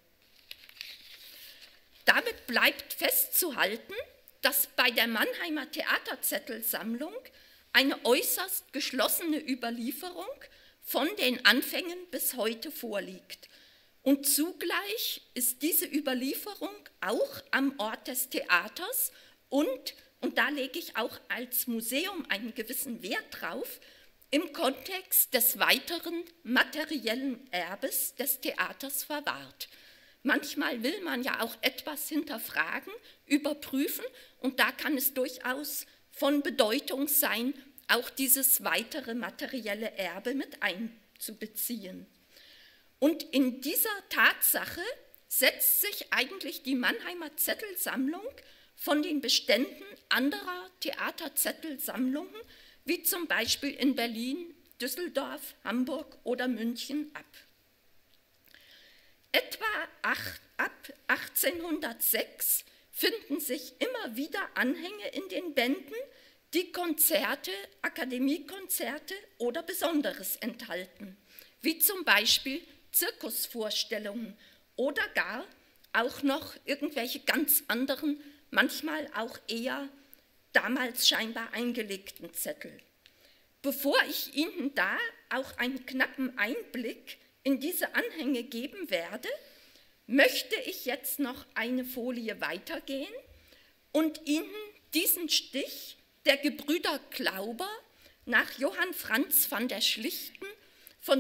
Damit bleibt festzuhalten, dass bei der Mannheimer Theaterzettelsammlung eine äußerst geschlossene Überlieferung von den Anfängen bis heute vorliegt. Und zugleich ist diese Überlieferung auch am Ort des Theaters und da lege ich auch als Museum einen gewissen Wert drauf, im Kontext des weiteren materiellen Erbes des Theaters verwahrt. Manchmal will man ja auch etwas hinterfragen, überprüfen und da kann es durchaus von Bedeutung sein, auch dieses weitere materielle Erbe mit einzubeziehen. Und in dieser Tatsache setzt sich eigentlich die Mannheimer Zettelsammlung von den Beständen anderer Theaterzettelsammlungen, wie zum Beispiel in Berlin, Düsseldorf, Hamburg oder München ab. Etwa ab 1806 finden sich immer wieder Anhänge in den Bänden, die Konzerte, Akademiekonzerte oder Besonderes enthalten, wie zum Beispiel Zirkusvorstellungen oder gar auch noch irgendwelche ganz anderen, manchmal auch eher damals scheinbar eingelegten Zettel. Bevor ich Ihnen da auch einen knappen Einblick in diese Anhänge geben werde, möchte ich jetzt noch eine Folie weitergehen und Ihnen diesen Stich der Gebrüder Glauber nach Johann Franz van der Schlichten von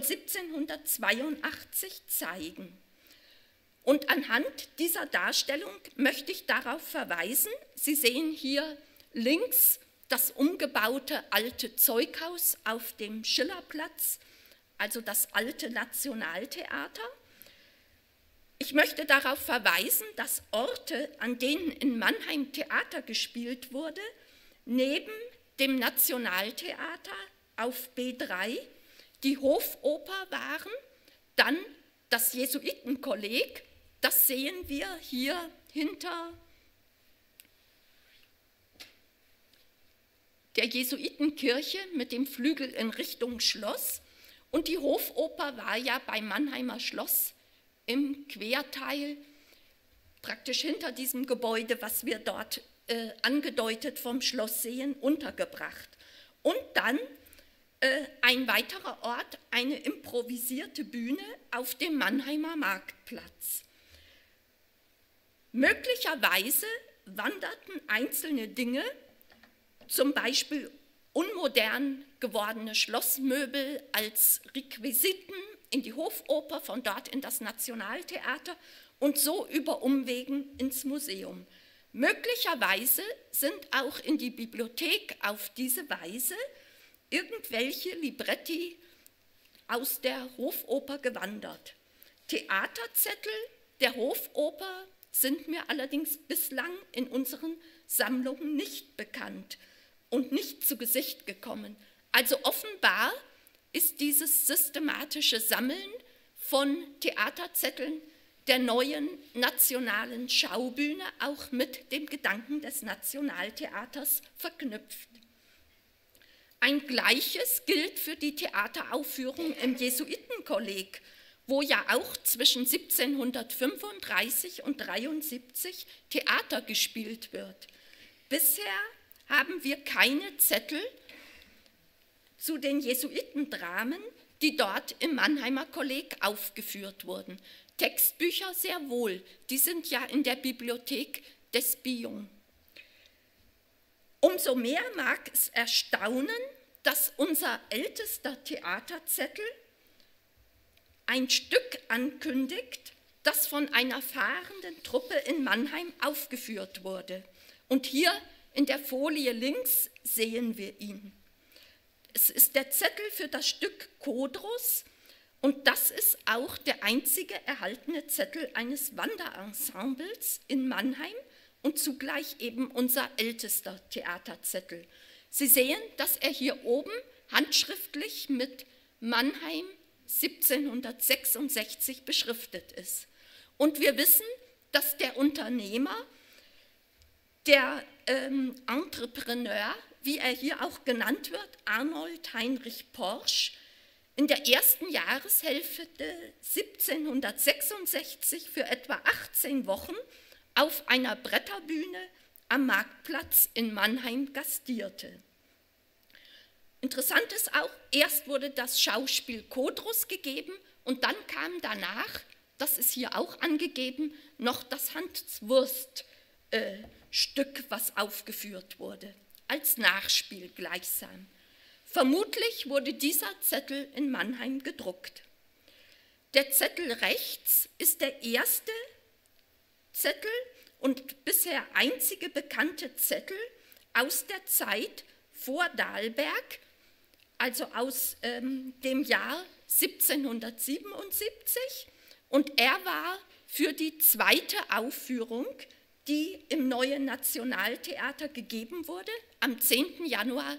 1782 zeigen. Und anhand dieser Darstellung möchte ich darauf verweisen, Sie sehen hier links das umgebaute alte Zeughaus auf dem Schillerplatz, also das alte Nationaltheater. Ich möchte darauf verweisen, dass Orte, an denen in Mannheim Theater gespielt wurde, neben dem Nationaltheater auf B3 die Hofoper waren, dann das Jesuitenkolleg, das sehen wir hier hinter der Jesuitenkirche mit dem Flügel in Richtung Schloss, und die Hofoper war ja beim Mannheimer Schloss im Querteil, praktisch hinter diesem Gebäude, was wir dort angedeutet vom Schloss sehen, untergebracht. Und dann ein weiterer Ort, eine improvisierte Bühne auf dem Mannheimer Marktplatz. Möglicherweise wanderten einzelne Dinge, zum Beispiel unmodern gewordene Schlossmöbel als Requisiten in die Hofoper, von dort in das Nationaltheater und so über Umwegen ins Museum. Möglicherweise sind auch in die Bibliothek auf diese Weise irgendwelche Libretti aus der Hofoper gewandert. Theaterzettel der Hofoper sind mir allerdings bislang in unseren Sammlungen nicht bekannt und nicht zu Gesicht gekommen. Also offenbar ist dieses systematische Sammeln von Theaterzetteln der neuen nationalen Schaubühne auch mit dem Gedanken des Nationaltheaters verknüpft. Ein Gleiches gilt für die Theateraufführung im Jesuitenkolleg, wo ja auch zwischen 1735 und 1773 Theater gespielt wird. Bisher haben wir keine Zettel zu den Jesuitendramen, die dort im Mannheimer Kolleg aufgeführt wurden. Textbücher sehr wohl, die sind ja in der Bibliothek des Bion. Umso mehr mag es erstaunen, dass unser ältester Theaterzettel ein Stück ankündigt, das von einer fahrenden Truppe in Mannheim aufgeführt wurde. Und hier in der Folie links sehen wir ihn. Es ist der Zettel für das Stück Kodrus und das ist auch der einzige erhaltene Zettel eines Wanderensembles in Mannheim und zugleich eben unser ältester Theaterzettel. Sie sehen, dass er hier oben handschriftlich mit Mannheim 1766 beschriftet ist. Und wir wissen, dass der Unternehmer, der Entrepreneur, wie er hier auch genannt wird, Arnold Heinrich Porsch, in der ersten Jahreshälfte 1766 für etwa 18 Wochen auf einer Bretterbühne am Marktplatz in Mannheim gastierte. Interessant ist auch, erst wurde das Schauspiel Kodrus gegeben und dann kam danach, das ist hier auch angegeben, noch das Hanswurst-Stück, was aufgeführt wurde, als Nachspiel gleichsam. Vermutlich wurde dieser Zettel in Mannheim gedruckt. Der Zettel rechts ist der erste Zettel und bisher einzige bekannte Zettel aus der Zeit vor Dalberg, also aus dem Jahr 1777, und er war für die zweite Aufführung, die im Neuen Nationaltheater gegeben wurde, am 10. Januar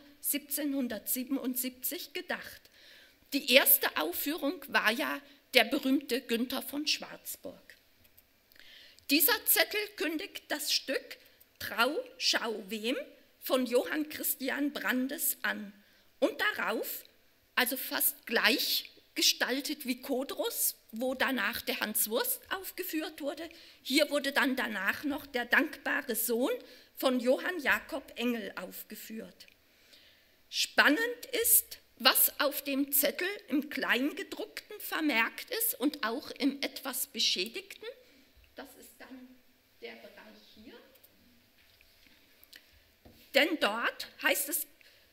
1777 gedacht. Die erste Aufführung war ja der berühmte Günther von Schwarzburg. Dieser Zettel kündigt das Stück Trau, schau wem von Johann Christian Brandes an und darauf, also fast gleich gestaltet wie Kodrus, wo danach der Hanswurst aufgeführt wurde, hier wurde dann danach noch der dankbare Sohn von Johann Jakob Engel aufgeführt. Spannend ist, was auf dem Zettel im Kleingedruckten vermerkt ist und auch im etwas Beschädigten. Das ist dann der Bereich hier. Denn dort heißt es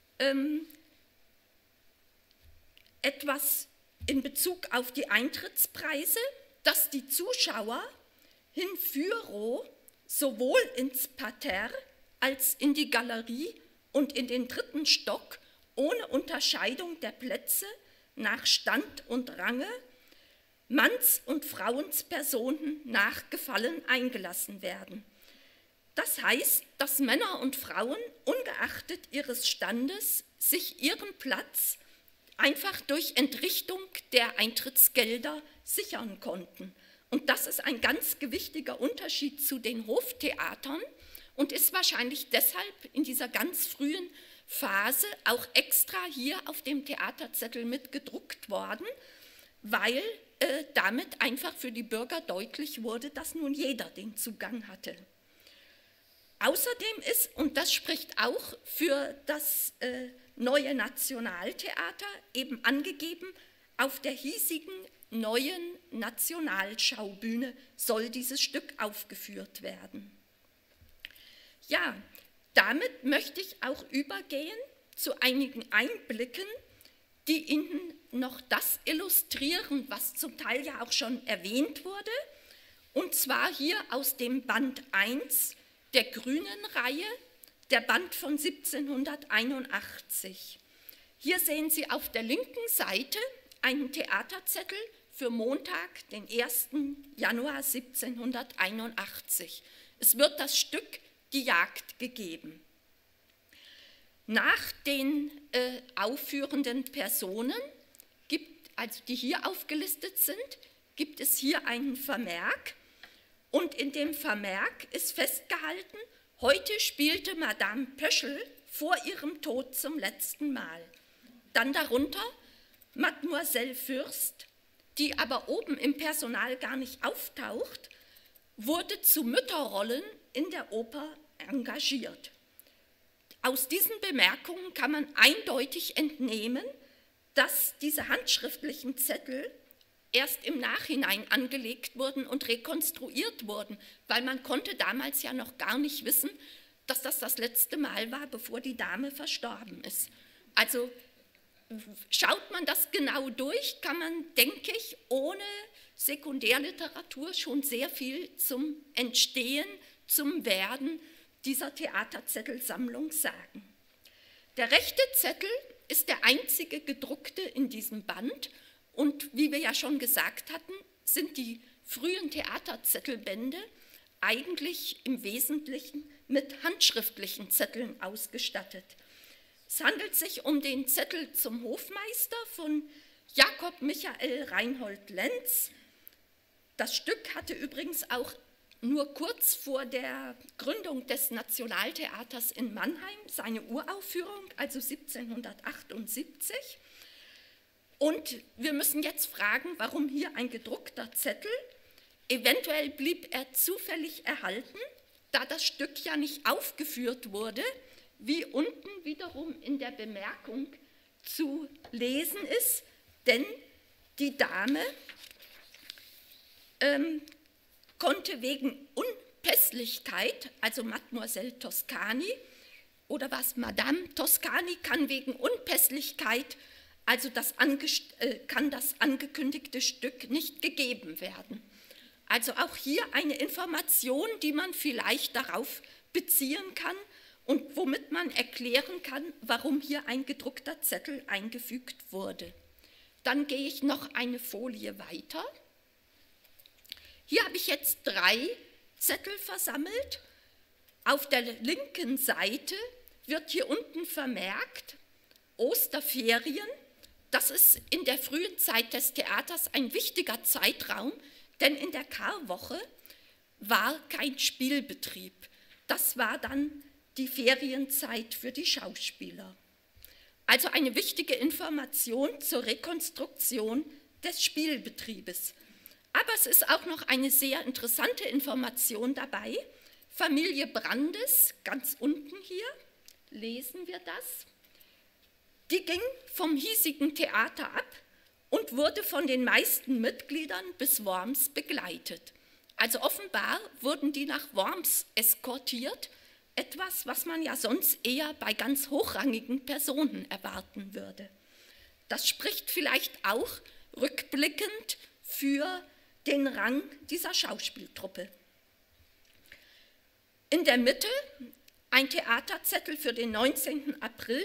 etwas in Bezug auf die Eintrittspreise, dass die Zuschauer hinfüro sowohl ins Parterre als in die Galerie und in den dritten Stock ohne Unterscheidung der Plätze nach Stand und Range Manns- und Frauenspersonen nach Gefallen eingelassen werden. Das heißt, dass Männer und Frauen ungeachtet ihres Standes sich ihren Platz einfach durch Entrichtung der Eintrittsgelder sichern konnten. Und das ist ein ganz gewichtiger Unterschied zu den Hoftheatern und ist wahrscheinlich deshalb in dieser ganz frühen Phase auch extra hier auf dem Theaterzettel mit gedruckt worden, weil damit einfach für die Bürger deutlich wurde, dass nun jeder den Zugang hatte. Außerdem ist, und das spricht auch für das Neue Nationaltheater, eben angegeben, auf der hiesigen neuen Nationalschaubühne soll dieses Stück aufgeführt werden. Ja, damit möchte ich auch übergehen zu einigen Einblicken, die Ihnen noch das illustrieren, was zum Teil ja auch schon erwähnt wurde, und zwar hier aus dem Band 1 der Grünen Reihe, der Band von 1781. Hier sehen Sie auf der linken Seite einen Theaterzettel für Montag, den 1. Januar 1781. Es wird das Stück Die Jagd gegeben. Nach den aufführenden Personen, also die hier aufgelistet sind, gibt es hier einen Vermerk und in dem Vermerk ist festgehalten, heute spielte Madame Pöschel vor ihrem Tod zum letzten Mal. Dann darunter Mademoiselle Fürst, die aber oben im Personal gar nicht auftaucht, wurde zu Mütterrollen in der Oper engagiert. Aus diesen Bemerkungen kann man eindeutig entnehmen, dass diese handschriftlichen Zettel erst im Nachhinein angelegt wurden und rekonstruiert wurden, weil man konnte damals ja noch gar nicht wissen, dass das das letzte Mal war, bevor die Dame verstorben ist. Also schaut man das genau durch, kann man, denke ich, ohne Sekundärliteratur schon sehr viel zum Entstehen, zum Werden dieser Theaterzettelsammlung sagen. Der rechte Zettel ist der einzige gedruckte in diesem Band und wie wir ja schon gesagt hatten, sind die frühen Theaterzettelbände eigentlich im Wesentlichen mit handschriftlichen Zetteln ausgestattet. Es handelt sich um den Zettel zum Hofmeister von Jakob Michael Reinhold Lenz. Das Stück hatte übrigens auch nur kurz vor der Gründung des Nationaltheaters in Mannheim seine Uraufführung, also 1778. Und wir müssen jetzt fragen, warum hier ein gedruckter Zettel? Eventuell blieb er zufällig erhalten, da das Stück ja nicht aufgeführt wurde, wie unten wiederum in der Bemerkung zu lesen ist, denn die Dame konnte wegen Unpässlichkeit, also Mademoiselle Toscani, oder was, Madame Toscani kann wegen Unpässlichkeit, also kann das angekündigte Stück nicht gegeben werden. Also auch hier eine Information, die man vielleicht darauf beziehen kann und womit man erklären kann, warum hier ein gedruckter Zettel eingefügt wurde. Dann gehe ich noch eine Folie weiter. Hier habe ich jetzt 3 Zettel versammelt. Auf der linken Seite wird hier unten vermerkt, Osterferien. Das ist in der frühen Zeit des Theaters ein wichtiger Zeitraum, denn in der Karwoche war kein Spielbetrieb. Das war dann die Ferienzeit für die Schauspieler. Also eine wichtige Information zur Rekonstruktion des Spielbetriebes. Aber es ist auch noch eine sehr interessante Information dabei. Familie Brandes, ganz unten hier, lesen wir das. Die ging vom hiesigen Theater ab und wurde von den meisten Mitgliedern bis Worms begleitet. Also offenbar wurden die nach Worms eskortiert, etwas, was man ja sonst eher bei ganz hochrangigen Personen erwarten würde. Das spricht vielleicht auch rückblickend für den Rang dieser Schauspieltruppe. In der Mitte ein Theaterzettel für den 19. April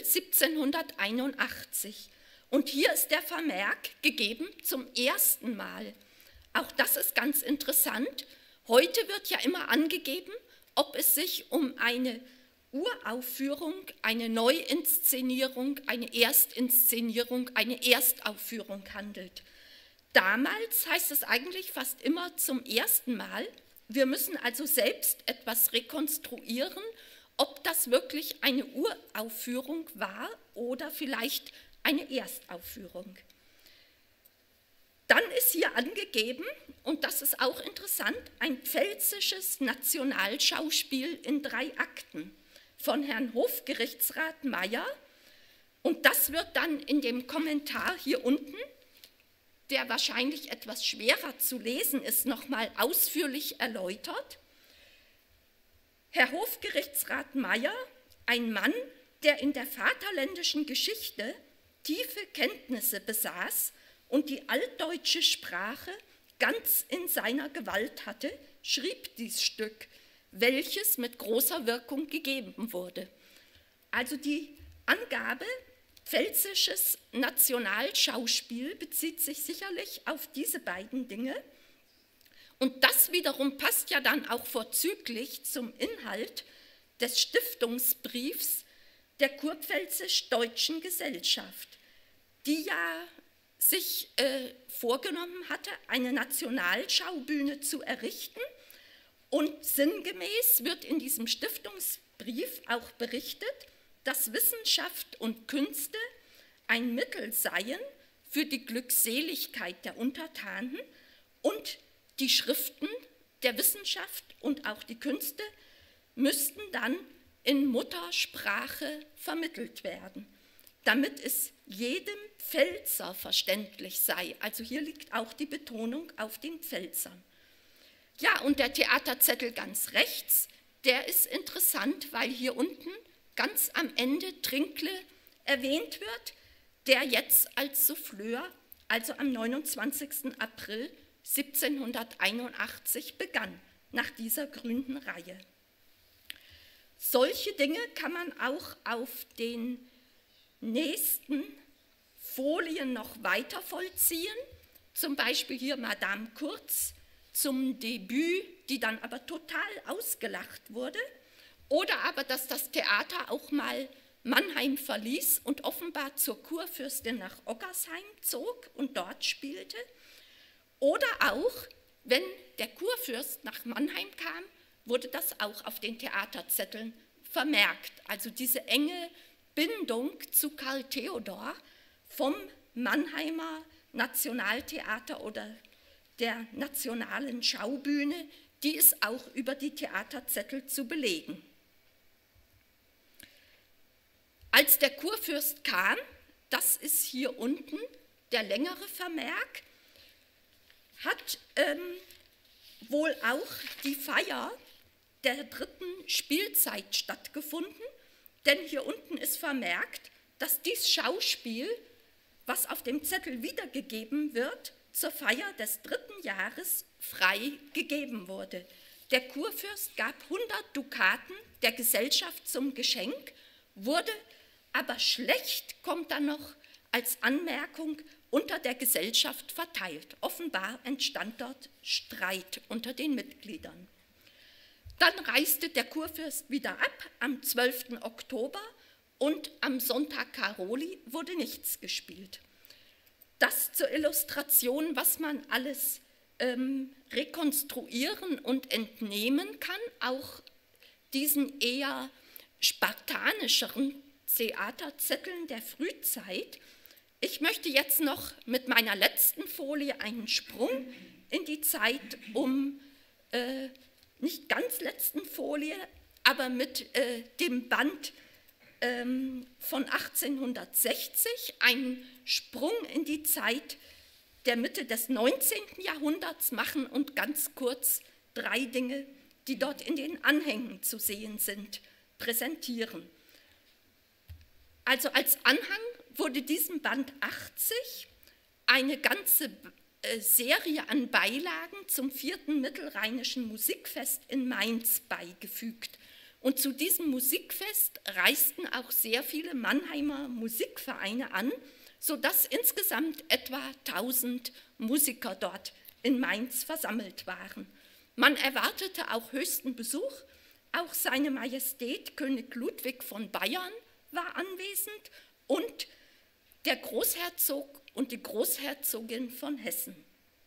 1781. Und hier ist der Vermerk gegeben zum ersten Mal. Auch das ist ganz interessant. Heute wird ja immer angegeben, ob es sich um eine Uraufführung, eine Neuinszenierung, eine Erstinszenierung, eine Erstaufführung handelt. Damals heißt es eigentlich fast immer zum ersten Mal. Wir müssen also selbst etwas rekonstruieren, ob das wirklich eine Uraufführung war oder vielleicht eine Erstaufführung. Dann ist hier angegeben, und das ist auch interessant, ein pfälzisches Nationalschauspiel in 3 Akten von Herrn Hofgerichtsrat Meyer. Und das wird dann in dem Kommentar hier unten, der wahrscheinlich etwas schwerer zu lesen ist, nochmal ausführlich erläutert. Herr Hofgerichtsrat Meyer, ein Mann, der in der vaterländischen Geschichte tiefe Kenntnisse besaß und die altdeutsche Sprache ganz in seiner Gewalt hatte, schrieb dies Stück, welches mit großer Wirkung gegeben wurde. Also die Angabe pfälzisches Nationalschauspiel bezieht sich sicherlich auf diese beiden Dinge. Und das wiederum passt ja dann auch vorzüglich zum Inhalt des Stiftungsbriefs der Kurpfälzisch-Deutschen Gesellschaft, die ja sich vorgenommen hatte, eine Nationalschaubühne zu errichten. Und sinngemäß wird in diesem Stiftungsbrief auch berichtet, dass Wissenschaft und Künste ein Mittel seien für die Glückseligkeit der Untertanen und die Schriften der Wissenschaft und auch die Künste müssten dann in Muttersprache vermittelt werden, damit es jedem Pfälzer verständlich sei. Also hier liegt auch die Betonung auf den Pfälzern. Ja, und der Theaterzettel ganz rechts, der ist interessant, weil hier unten ganz am Ende Trinkle erwähnt wird, der jetzt als Souffleur, also am 29. April 1781 begann, nach dieser grünen Reihe. Solche Dinge kann man auch auf den nächsten Folien noch weiter vollziehen, zum Beispiel hier Madame Kurz zum Debüt, die dann aber total ausgelacht wurde, oder aber, dass das Theater auch mal Mannheim verließ und offenbar zur Kurfürstin nach Oggersheim zog und dort spielte, oder auch, wenn der Kurfürst nach Mannheim kam, wurde das auch auf den Theaterzetteln vermerkt. Also diese enge Bindung zu Karl Theodor vom Mannheimer Nationaltheater oder der nationalen Schaubühne, die ist auch über die Theaterzettel zu belegen. Als der Kurfürst kam, das ist hier unten der längere Vermerk, hat wohl auch die Feier der 3. Spielzeit stattgefunden, denn hier unten ist vermerkt, dass dies Schauspiel, was auf dem Zettel wiedergegeben wird, zur Feier des 3. Jahres frei gegeben wurde. Der Kurfürst gab 100 Dukaten der Gesellschaft zum Geschenk, wurde aber schlecht, kommt dann noch als Anmerkung, unter der Gesellschaft verteilt. Offenbar entstand dort Streit unter den Mitgliedern. Dann reiste der Kurfürst wieder ab am 12. Oktober und am Sonntag Karoli wurde nichts gespielt. Das zur Illustration, was man alles rekonstruieren und entnehmen kann, auch diesen eher spartanischeren Theaterzetteln der Frühzeit. Ich möchte jetzt noch mit meiner letzten Folie einen Sprung in die Zeit nicht ganz letzten Folie, aber mit dem Band von 1860, einen Sprung in die Zeit der Mitte des 19. Jahrhunderts machen und ganz kurz 3 Dinge, die dort in den Anhängen zu sehen sind, präsentieren. Also als Anhang wurde diesem Band 80 eine ganze Serie an Beilagen zum 4. Mittelrheinischen Musikfest in Mainz beigefügt. Und zu diesem Musikfest reisten auch sehr viele Mannheimer Musikvereine an, sodass insgesamt etwa 1000 Musiker dort in Mainz versammelt waren. Man erwartete auch höchsten Besuch, auch seine Majestät König Ludwig von Bayern war anwesend und der Großherzog und die Großherzogin von Hessen.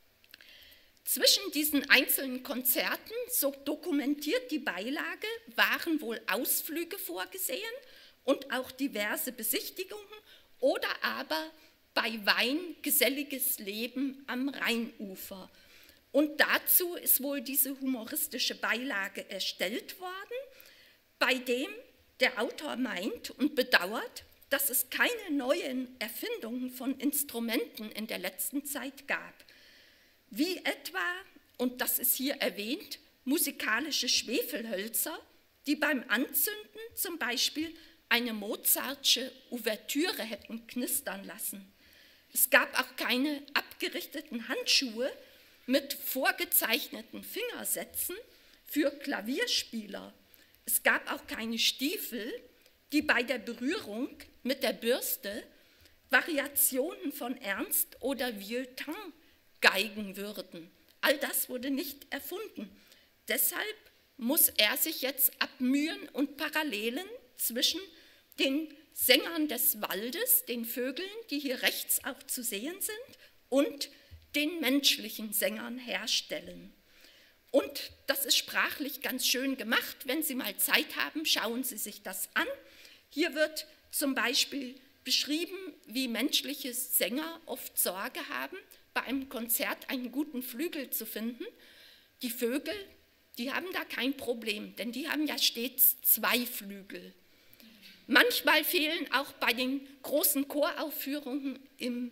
Zwischen diesen einzelnen Konzerten, so dokumentiert die Beilage, waren wohl Ausflüge vorgesehen und auch diverse Besichtigungen oder aber bei Wein geselliges Leben am Rheinufer. Und dazu ist wohl diese humoristische Beilage erstellt worden, bei dem der Autor meint und bedauert, dass es keine neuen Erfindungen von Instrumenten in der letzten Zeit gab, wie etwa, und das ist hier erwähnt, musikalische Schwefelhölzer, die beim Anzünden zum Beispiel eine Mozartsche Ouvertüre hätten knistern lassen. Es gab auch keine abgerichteten Handschuhe mit vorgezeichneten Fingersätzen für Klavierspieler. Es gab auch keine Stiefel, die bei der Berührung mit der Bürste Variationen von Ernst oder Vieuxtemps geigen würden. All das wurde nicht erfunden. Deshalb muss er sich jetzt abmühen und Parallelen zwischen den Sängern des Waldes, den Vögeln, die hier rechts auch zu sehen sind, und den menschlichen Sängern herstellen. Und das ist sprachlich ganz schön gemacht. Wenn Sie mal Zeit haben, schauen Sie sich das an. Hier wird zum Beispiel beschrieben, wie menschliche Sänger oft Sorge haben, bei einem Konzert einen guten Flügel zu finden. Die Vögel, die haben da kein Problem, denn die haben ja stets 2 Flügel. Manchmal fehlen auch bei den großen Choraufführungen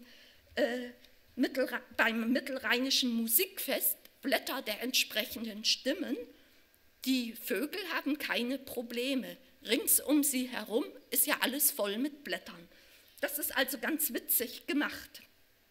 beim Mittelrheinischen Musikfest Blätter der entsprechenden Stimmen. Die Vögel haben keine Probleme. Rings um sie herum ist ja alles voll mit Blättern. Das ist also ganz witzig gemacht.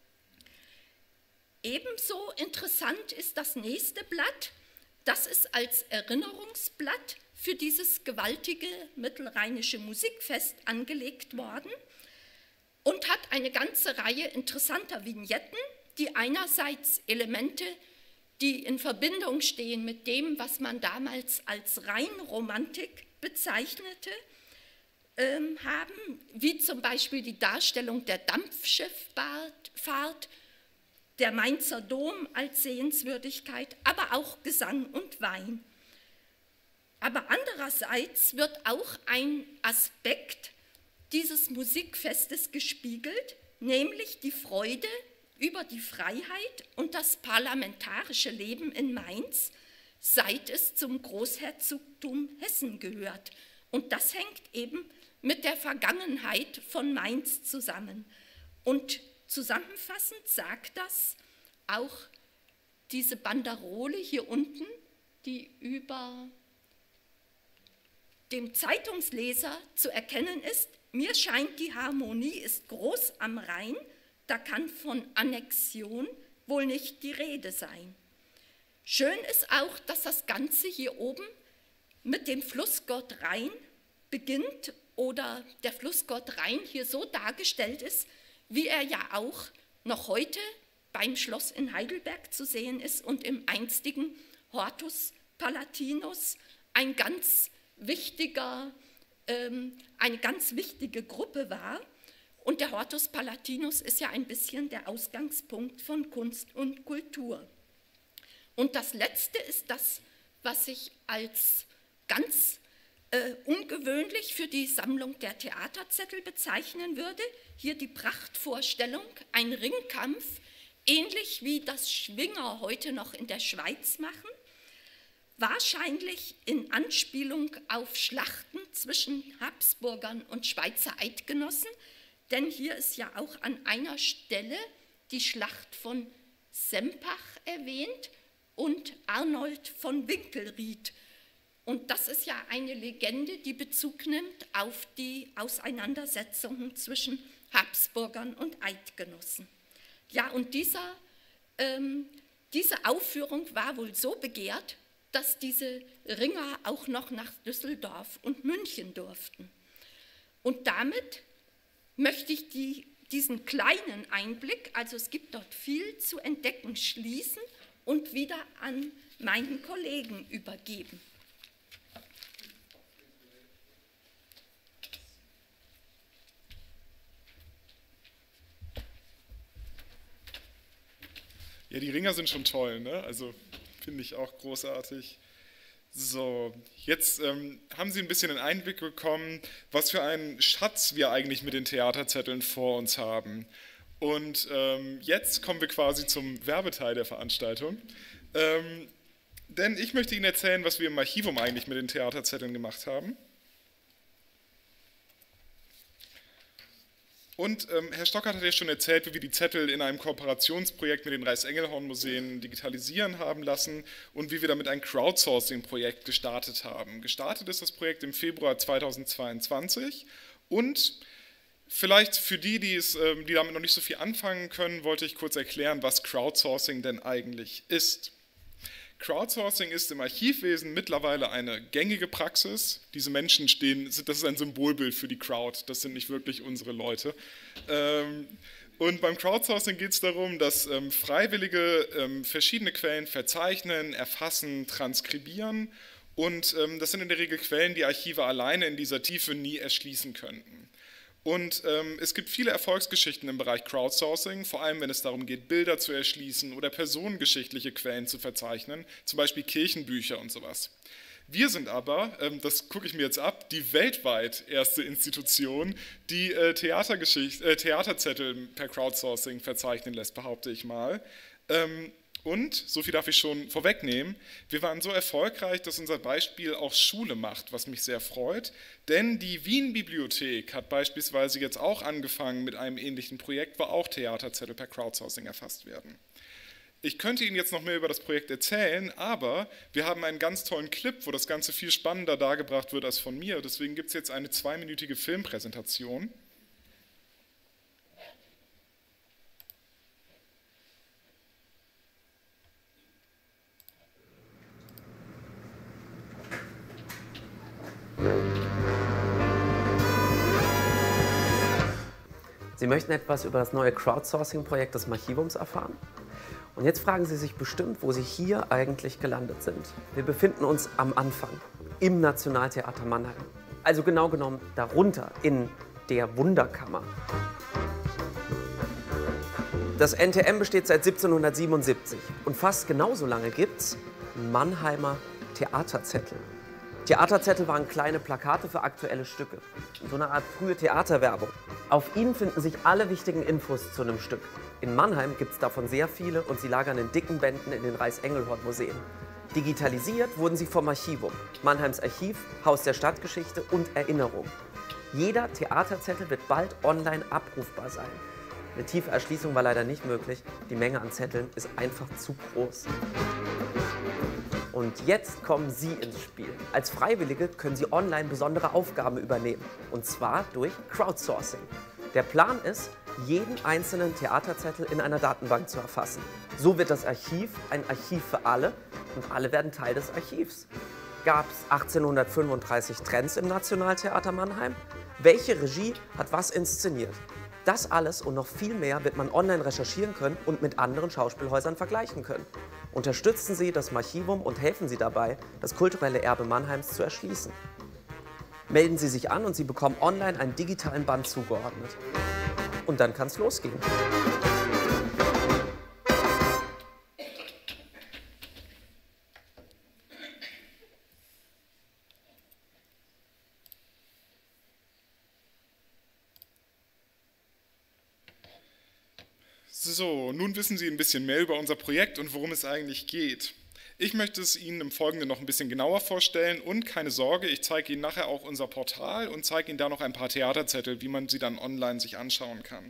Ebenso interessant ist das nächste Blatt. Das ist als Erinnerungsblatt für dieses gewaltige Mittelrheinische Musikfest angelegt worden und hat eine ganze Reihe interessanter Vignetten, die einerseits Elemente, die in Verbindung stehen mit dem, was man damals als Rheinromantik bezeichnete, haben, wie zum Beispiel die Darstellung der Dampfschifffahrt, der Mainzer Dom als Sehenswürdigkeit, aber auch Gesang und Wein. Aber andererseits wird auch ein Aspekt dieses Musikfestes gespiegelt, nämlich die Freude über die Freiheit und das parlamentarische Leben in Mainz, seit es zum Großherzogtum Hessen gehört. Und das hängt eben mit der Vergangenheit von Mainz zusammen. Und zusammenfassend sagt das auch diese Banderole hier unten, die über dem Zeitungsleser zu erkennen ist: Mir scheint, die Harmonie ist groß am Rhein, da kann von Annexion wohl nicht die Rede sein. Schön ist auch, dass das Ganze hier oben mit dem Flussgott Rhein beginnt oder der Flussgott Rhein hier so dargestellt ist, wie er ja auch noch heute beim Schloss in Heidelberg zu sehen ist und im einstigen Hortus Palatinus eine ganz wichtige Gruppe war. Und der Hortus Palatinus ist ja ein bisschen der Ausgangspunkt von Kunst und Kultur. Und das Letzte ist das, was ich als ganz ungewöhnlich für die Sammlung der Theaterzettel bezeichnen würde. Hier die Prachtvorstellung, ein Ringkampf, ähnlich wie das Schwinger heute noch in der Schweiz machen, wahrscheinlich in Anspielung auf Schlachten zwischen Habsburgern und Schweizer Eidgenossen, denn hier ist ja auch an einer Stelle die Schlacht von Sempach erwähnt und Arnold von Winkelried. Und das ist ja eine Legende, die Bezug nimmt auf die Auseinandersetzungen zwischen Habsburgern und Eidgenossen. Ja, und diese Aufführung war wohl so begehrt, dass diese Ringer auch noch nach Düsseldorf und München durften. Und damit möchte ich diesen kleinen Einblick, also es gibt dort viel zu entdecken, schließen und wieder an meinen Kollegen übergeben. Ja, die Ringer sind schon toll, ne? Also finde ich auch großartig. So, jetzt haben Sie ein bisschen einen Einblick bekommen, was für einen Schatz wir eigentlich mit den Theaterzetteln vor uns haben. Und jetzt kommen wir quasi zum Werbeteil der Veranstaltung. Denn ich möchte Ihnen erzählen, was wir im Archivum eigentlich mit den Theaterzetteln gemacht haben. Und Herr Stockert hat ja schon erzählt, wie wir die Zettel in einem Kooperationsprojekt mit den Reichsengelhorn-Museen digitalisieren haben lassen und wie wir damit ein Crowdsourcing-Projekt gestartet haben. Gestartet ist das Projekt im Februar 2022 und vielleicht für die damit noch nicht so viel anfangen können, wollte ich kurz erklären, was Crowdsourcing denn eigentlich ist. Crowdsourcing ist im Archivwesen mittlerweile eine gängige Praxis. Diese Menschen das ist ein Symbolbild für die Crowd, das sind nicht wirklich unsere Leute. Und beim Crowdsourcing geht es darum, dass Freiwillige verschiedene Quellen verzeichnen, erfassen, transkribieren und das sind in der Regel Quellen, die Archive alleine in dieser Tiefe nie erschließen könnten. Und es gibt viele Erfolgsgeschichten im Bereich Crowdsourcing, vor allem wenn es darum geht, Bilder zu erschließen oder personengeschichtliche Quellen zu verzeichnen, zum Beispiel Kirchenbücher und sowas. Wir sind aber, das gucke ich mir jetzt ab, die weltweit erste Institution, die Theaterzettel per Crowdsourcing verzeichnen lässt, behaupte ich mal. Und, so viel darf ich schon vorwegnehmen, wir waren so erfolgreich, dass unser Beispiel auch Schule macht, was mich sehr freut. Denn die Wien-Bibliothek hat beispielsweise jetzt auch angefangen mit einem ähnlichen Projekt, wo auch Theaterzettel per Crowdsourcing erfasst werden. Ich könnte Ihnen jetzt noch mehr über das Projekt erzählen, aber wir haben einen ganz tollen Clip, wo das Ganze viel spannender dargebracht wird als von mir. Deswegen gibt es jetzt eine 2-minütige Filmpräsentation. Sie möchten etwas über das neue Crowdsourcing-Projekt des Archivums erfahren? Und jetzt fragen Sie sich bestimmt, wo Sie hier eigentlich gelandet sind. Wir befinden uns am Anfang, im Nationaltheater Mannheim. Also genau genommen darunter, in der Wunderkammer. Das NTM besteht seit 1777 und fast genauso lange gibt's Mannheimer Theaterzettel. Theaterzettel waren kleine Plakate für aktuelle Stücke, so eine Art frühe Theaterwerbung. Auf ihnen finden sich alle wichtigen Infos zu einem Stück. In Mannheim gibt es davon sehr viele und sie lagern in dicken Bänden in den Reichs-Engelhorn-Museen. Digitalisiert wurden sie vom Archivum, Mannheims Archiv, Haus der Stadtgeschichte und Erinnerung. Jeder Theaterzettel wird bald online abrufbar sein. Eine tiefe Erschließung war leider nicht möglich, die Menge an Zetteln ist einfach zu groß. Und jetzt kommen Sie ins Spiel. Als Freiwillige können Sie online besondere Aufgaben übernehmen, und zwar durch Crowdsourcing. Der Plan ist, jeden einzelnen Theaterzettel in einer Datenbank zu erfassen. So wird das Archiv ein Archiv für alle und alle werden Teil des Archivs. Gab es 1835 Trends im Nationaltheater Mannheim? Welche Regie hat was inszeniert? Das alles und noch viel mehr wird man online recherchieren können und mit anderen Schauspielhäusern vergleichen können. Unterstützen Sie das Archivum und helfen Sie dabei, das kulturelle Erbe Mannheims zu erschließen. Melden Sie sich an und Sie bekommen online einen digitalen Band zugeordnet. Und dann kann es losgehen. So, nun wissen Sie ein bisschen mehr über unser Projekt und worum es eigentlich geht. Ich möchte es Ihnen im Folgenden noch ein bisschen genauer vorstellen und keine Sorge, ich zeige Ihnen nachher auch unser Portal und zeige Ihnen da noch ein paar Theaterzettel, wie man sie dann online sich anschauen kann.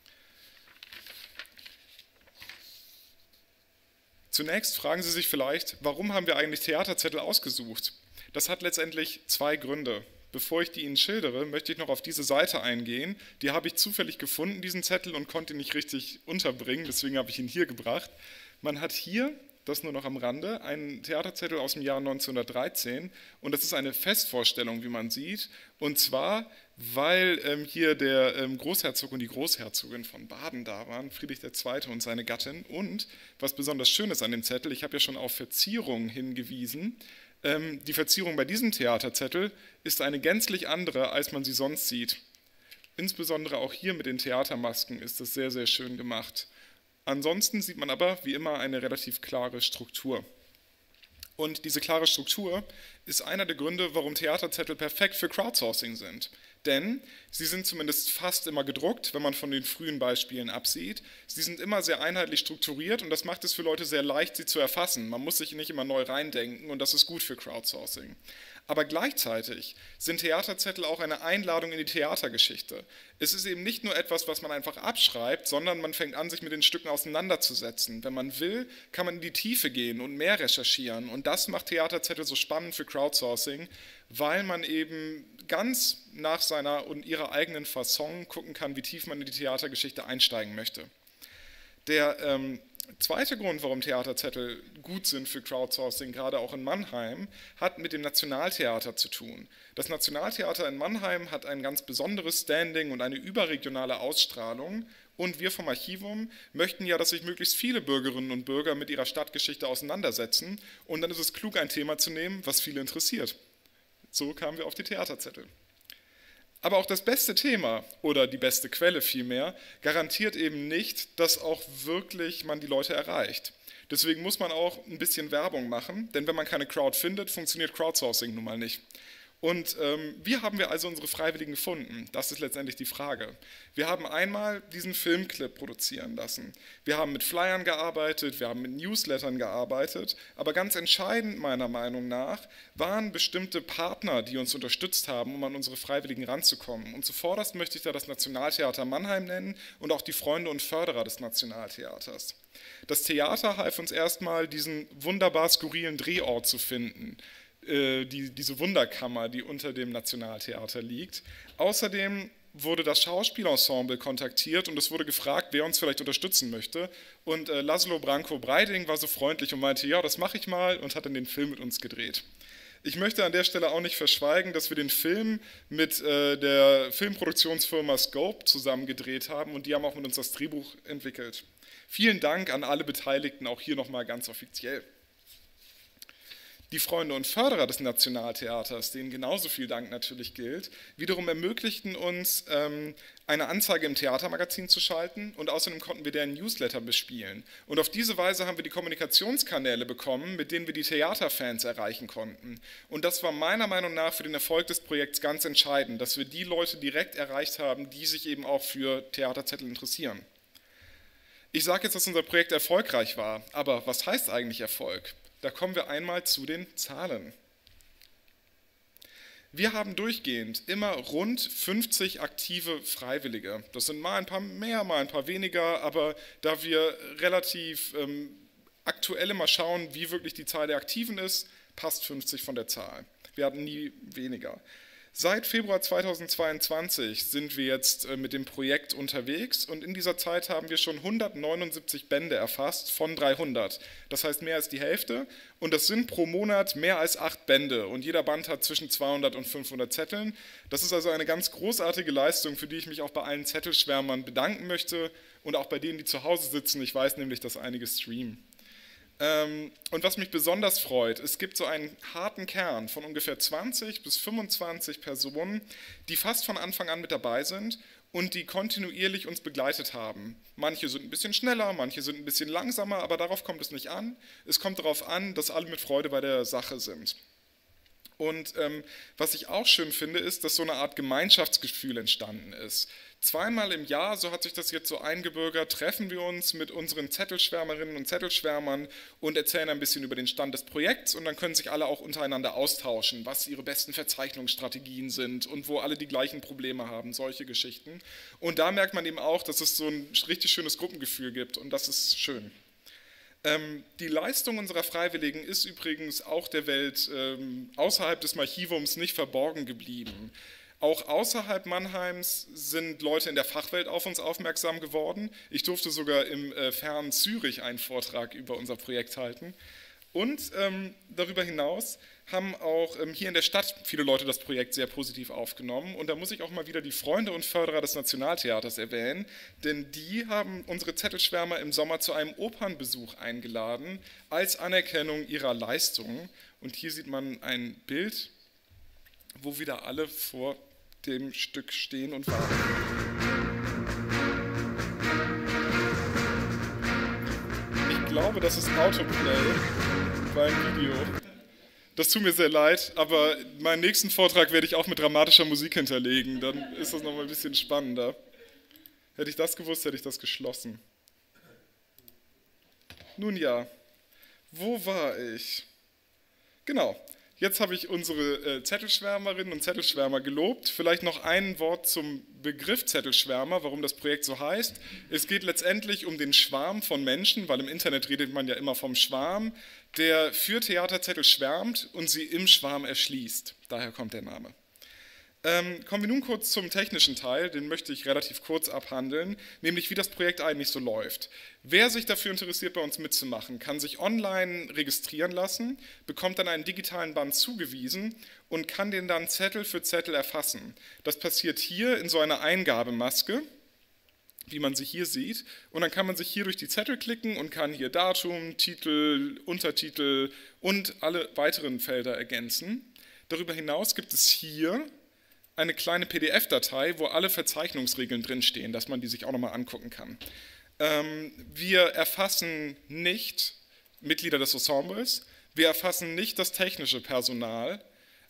Zunächst fragen Sie sich vielleicht, warum haben wir eigentlich Theaterzettel ausgesucht? Das hat letztendlich 2 Gründe. Bevor ich die Ihnen schildere, möchte ich noch auf diese Seite eingehen. Die habe ich zufällig gefunden, diesen Zettel, und konnte ihn nicht richtig unterbringen, deswegen habe ich ihn hier gebracht. Man hat hier, das nur noch am Rande, einen Theaterzettel aus dem Jahr 1913 und das ist eine Festvorstellung, wie man sieht, und zwar, weil hier der Großherzog und die Großherzogin von Baden da waren, Friedrich II. Und seine Gattin, und was besonders schön ist an dem Zettel, ich habe ja schon auf Verzierungen hingewiesen, die Verzierung bei diesem Theaterzettel ist eine gänzlich andere, als man sie sonst sieht. Insbesondere auch hier mit den Theatermasken ist das sehr, sehr schön gemacht. Ansonsten sieht man aber wie immer eine relativ klare Struktur. Und diese klare Struktur ist einer der Gründe, warum Theaterzettel perfekt für Crowdsourcing sind. Denn sie sind zumindest fast immer gedruckt, wenn man von den frühen Beispielen absieht. Sie sind immer sehr einheitlich strukturiert und das macht es für Leute sehr leicht, sie zu erfassen. Man muss sich nicht immer neu reindenken und das ist gut für Crowdsourcing. Aber gleichzeitig sind Theaterzettel auch eine Einladung in die Theatergeschichte. Es ist eben nicht nur etwas, was man einfach abschreibt, sondern man fängt an, sich mit den Stücken auseinanderzusetzen. Wenn man will, kann man in die Tiefe gehen und mehr recherchieren. Und das macht Theaterzettel so spannend für Crowdsourcing, weil man eben ganz nach seiner und ihrer eigenen Fasson gucken kann, wie tief man in die Theatergeschichte einsteigen möchte. Der zweite Grund, warum Theaterzettel gut sind für Crowdsourcing, gerade auch in Mannheim, hat mit dem Nationaltheater zu tun. Das Nationaltheater in Mannheim hat ein ganz besonderes Standing und eine überregionale Ausstrahlung. Und wir vom Archivum möchten ja, dass sich möglichst viele Bürgerinnen und Bürger mit ihrer Stadtgeschichte auseinandersetzen. Und dann ist es klug, ein Thema zu nehmen, was viele interessiert. So kamen wir auf die Theaterzettel. Aber auch das beste Thema oder die beste Quelle vielmehr garantiert eben nicht, dass auch wirklich man die Leute erreicht. Deswegen muss man auch ein bisschen Werbung machen, denn wenn man keine Crowd findet, funktioniert Crowdsourcing nun mal nicht. Und wie haben wir also unsere Freiwilligen gefunden? Das ist letztendlich die Frage. Wir haben einmal diesen Filmclip produzieren lassen. Wir haben mit Flyern gearbeitet, wir haben mit Newslettern gearbeitet, aber ganz entscheidend meiner Meinung nach waren bestimmte Partner, die uns unterstützt haben, um an unsere Freiwilligen ranzukommen. Und zuvorderst möchte ich da das Nationaltheater Mannheim nennen und auch die Freunde und Förderer des Nationaltheaters. Das Theater half uns erstmal, diesen wunderbar skurrilen Drehort zu finden. Diese Wunderkammer, die unter dem Nationaltheater liegt. Außerdem wurde das Schauspielensemble kontaktiert und es wurde gefragt, wer uns vielleicht unterstützen möchte. Und Laszlo Branko-Breiding war so freundlich und meinte, ja, das mache ich mal, und hat dann den Film mit uns gedreht. Ich möchte an der Stelle auch nicht verschweigen, dass wir den Film mit der Filmproduktionsfirma Scope zusammen gedreht haben und die haben auch mit uns das Drehbuch entwickelt. Vielen Dank an alle Beteiligten, auch hier nochmal ganz offiziell. Die Freunde und Förderer des Nationaltheaters, denen genauso viel Dank natürlich gilt, wiederum ermöglichten uns, eine Anzeige im Theatermagazin zu schalten und außerdem konnten wir deren Newsletter bespielen. Und auf diese Weise haben wir die Kommunikationskanäle bekommen, mit denen wir die Theaterfans erreichen konnten. Und das war meiner Meinung nach für den Erfolg des Projekts ganz entscheidend, dass wir die Leute direkt erreicht haben, die sich eben auch für Theaterzettel interessieren. Ich sage jetzt, dass unser Projekt erfolgreich war, aber was heißt eigentlich Erfolg? Da kommen wir einmal zu den Zahlen. Wir haben durchgehend immer rund 50 aktive Freiwillige. Das sind mal ein paar mehr, mal ein paar weniger, aber da wir relativ aktuell immer schauen, wie wirklich die Zahl der Aktiven ist, passt 50 von der Zahl. Wir hatten nie weniger. Seit Februar 2022 sind wir jetzt mit dem Projekt unterwegs und in dieser Zeit haben wir schon 179 Bände erfasst von 300. Das heißt mehr als die Hälfte und das sind pro Monat mehr als 8 Bände und jeder Band hat zwischen 200 und 500 Zetteln. Das ist also eine ganz großartige Leistung, für die ich mich auch bei allen Zettelschwärmern bedanken möchte und auch bei denen, die zu Hause sitzen. Ich weiß nämlich, dass einige streamen. Und was mich besonders freut, es gibt so einen harten Kern von ungefähr 20 bis 25 Personen, die fast von Anfang an mit dabei sind und die kontinuierlich uns begleitet haben. Manche sind ein bisschen schneller, manche sind ein bisschen langsamer, aber darauf kommt es nicht an. Es kommt darauf an, dass alle mit Freude bei der Sache sind. Und was ich auch schön finde, ist, dass so eine Art Gemeinschaftsgefühl entstanden ist. Zweimal im Jahr, so hat sich das jetzt so eingebürgert, treffen wir uns mit unseren Zettelschwärmerinnen und Zettelschwärmern und erzählen ein bisschen über den Stand des Projekts und dann können sich alle auch untereinander austauschen, was ihre besten Verzeichnungsstrategien sind und wo alle die gleichen Probleme haben, solche Geschichten. Und da merkt man eben auch, dass es so ein richtig schönes Gruppengefühl gibt und das ist schön. Die Leistung unserer Freiwilligen ist übrigens auch der Welt außerhalb des Archivums nicht verborgen geblieben. Auch außerhalb Mannheims sind Leute in der Fachwelt auf uns aufmerksam geworden. Ich durfte sogar im fernen Zürich einen Vortrag über unser Projekt halten. Und darüber hinaus haben auch hier in der Stadt viele Leute das Projekt sehr positiv aufgenommen. Und da muss ich auch mal wieder die Freunde und Förderer des Nationaltheaters erwähnen, denn die haben unsere Zettelschwärmer im Sommer zu einem Opernbesuch eingeladen, als Anerkennung ihrer Leistungen. Und hier sieht man ein Bild, wo wieder alle vor dem Stück stehen und warten. Ich glaube, das ist Autoplay beim Video. Das tut mir sehr leid, aber meinen nächsten Vortrag werde ich auch mit dramatischer Musik hinterlegen. Dann ist das nochmal ein bisschen spannender. Hätte ich das gewusst, hätte ich das geschlossen. Nun ja, wo war ich? Genau. Jetzt habe ich unsere Zettelschwärmerinnen und Zettelschwärmer gelobt. Vielleicht noch ein Wort zum Begriff Zettelschwärmer, warum das Projekt so heißt. Es geht letztendlich um den Schwarm von Menschen, weil im Internet redet man ja immer vom Schwarm, der für Theaterzettel schwärmt und sie im Schwarm erschließt. Daher kommt der Name. Kommen wir nun kurz zum technischen Teil, den möchte ich relativ kurz abhandeln, nämlich wie das Projekt eigentlich so läuft. Wer sich dafür interessiert, bei uns mitzumachen, kann sich online registrieren lassen, bekommt dann einen digitalen Band zugewiesen und kann den dann Zettel für Zettel erfassen. Das passiert hier in so einer Eingabemaske, wie man sie hier sieht, und dann kann man sich hier durch die Zettel klicken und kann hier Datum, Titel, Untertitel und alle weiteren Felder ergänzen. Darüber hinaus gibt es hier eine kleine PDF-Datei, wo alle Verzeichnungsregeln drinstehen, dass man die sich auch nochmal angucken kann. Wir erfassen nicht Mitglieder des Ensembles, wir erfassen nicht das technische Personal,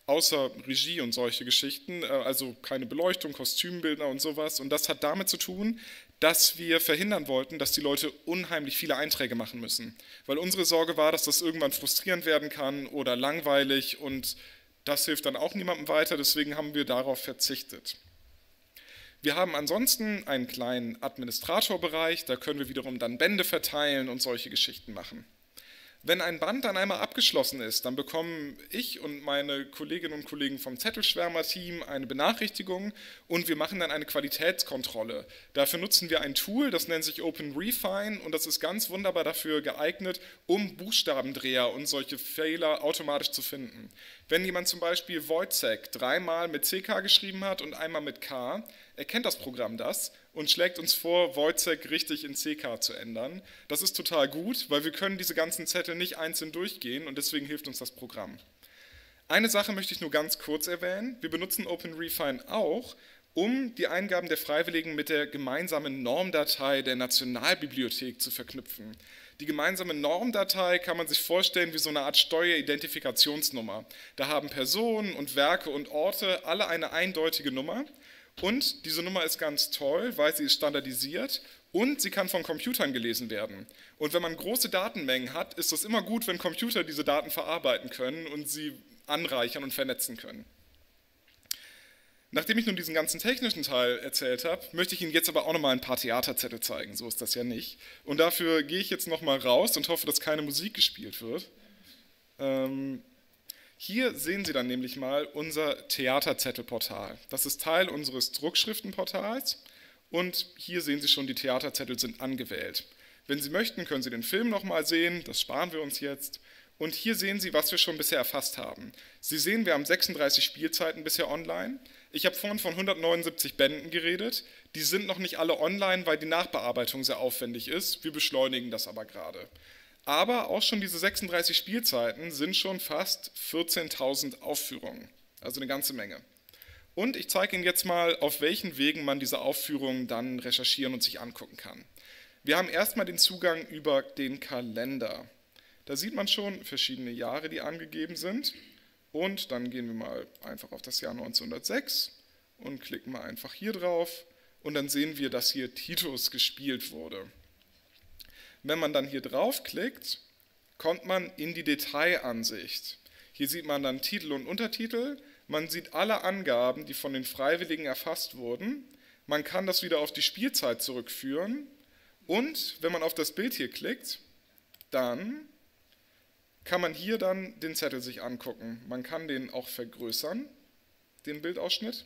außer Regie und solche Geschichten, also keine Beleuchtung, Kostümbildner und sowas. Und das hat damit zu tun, dass wir verhindern wollten, dass die Leute unheimlich viele Einträge machen müssen. Weil unsere Sorge war, dass das irgendwann frustrierend werden kann oder langweilig und das hilft dann auch niemandem weiter, deswegen haben wir darauf verzichtet. Wir haben ansonsten einen kleinen Administratorbereich, da können wir wiederum dann Bände verteilen und solche Geschichten machen. Wenn ein Band dann einmal abgeschlossen ist, dann bekommen ich und meine Kolleginnen und Kollegen vom Zettelschwärmer-Team eine Benachrichtigung und wir machen dann eine Qualitätskontrolle. Dafür nutzen wir ein Tool, das nennt sich OpenRefine und das ist ganz wunderbar dafür geeignet, um Buchstabendreher und solche Fehler automatisch zu finden. Wenn jemand zum Beispiel Wojciech 3-mal mit CK geschrieben hat und einmal mit K, erkennt das Programm das und schlägt uns vor, Wojciech richtig in CK zu ändern. Das ist total gut, weil wir können diese ganzen Zettel nicht einzeln durchgehen und deswegen hilft uns das Programm. Eine Sache möchte ich nur ganz kurz erwähnen. Wir benutzen OpenRefine auch, um die Eingaben der Freiwilligen mit der gemeinsamen Normdatei der Nationalbibliothek zu verknüpfen. Die gemeinsame Normdatei kann man sich vorstellen wie so eine Art Steueridentifikationsnummer. Da haben Personen und Werke und Orte alle eine eindeutige Nummer. Und diese Nummer ist ganz toll, weil sie ist standardisiert und sie kann von Computern gelesen werden. Und wenn man große Datenmengen hat, ist es immer gut, wenn Computer diese Daten verarbeiten können und sie anreichern und vernetzen können. Nachdem ich nun diesen ganzen technischen Teil erzählt habe, möchte ich Ihnen jetzt aber auch nochmal ein paar Theaterzettel zeigen, so ist das ja nicht. Und dafür gehe ich jetzt nochmal raus und hoffe, dass keine Musik gespielt wird. Hier sehen Sie dann nämlich mal unser Theaterzettelportal. Das ist Teil unseres Druckschriftenportals und hier sehen Sie schon, die Theaterzettel sind angewählt. Wenn Sie möchten, können Sie den Film nochmal sehen, das sparen wir uns jetzt. Und hier sehen Sie, was wir schon bisher erfasst haben. Sie sehen, wir haben 36 Spielzeiten bisher online. Ich habe vorhin von 179 Bänden geredet. Die sind noch nicht alle online, weil die Nachbearbeitung sehr aufwendig ist. Wir beschleunigen das aber gerade. Aber auch schon diese 36 Spielzeiten sind schon fast 14.000 Aufführungen, also eine ganze Menge. Und ich zeige Ihnen jetzt mal, auf welchen Wegen man diese Aufführungen dann recherchieren und sich angucken kann. Wir haben erstmal den Zugang über den Kalender. Da sieht man schon verschiedene Jahre, die angegeben sind. Und dann gehen wir mal einfach auf das Jahr 1906 und klicken mal einfach hier drauf. Und dann sehen wir, dass hier Titus gespielt wurde. Wenn man dann hier draufklickt, kommt man in die Detailansicht. Hier sieht man dann Titel und Untertitel. Man sieht alle Angaben, die von den Freiwilligen erfasst wurden. Man kann das wieder auf die Spielzeit zurückführen. Und wenn man auf das Bild hier klickt, dann kann man hier dann den Zettel sich angucken. Man kann den auch vergrößern, den Bildausschnitt.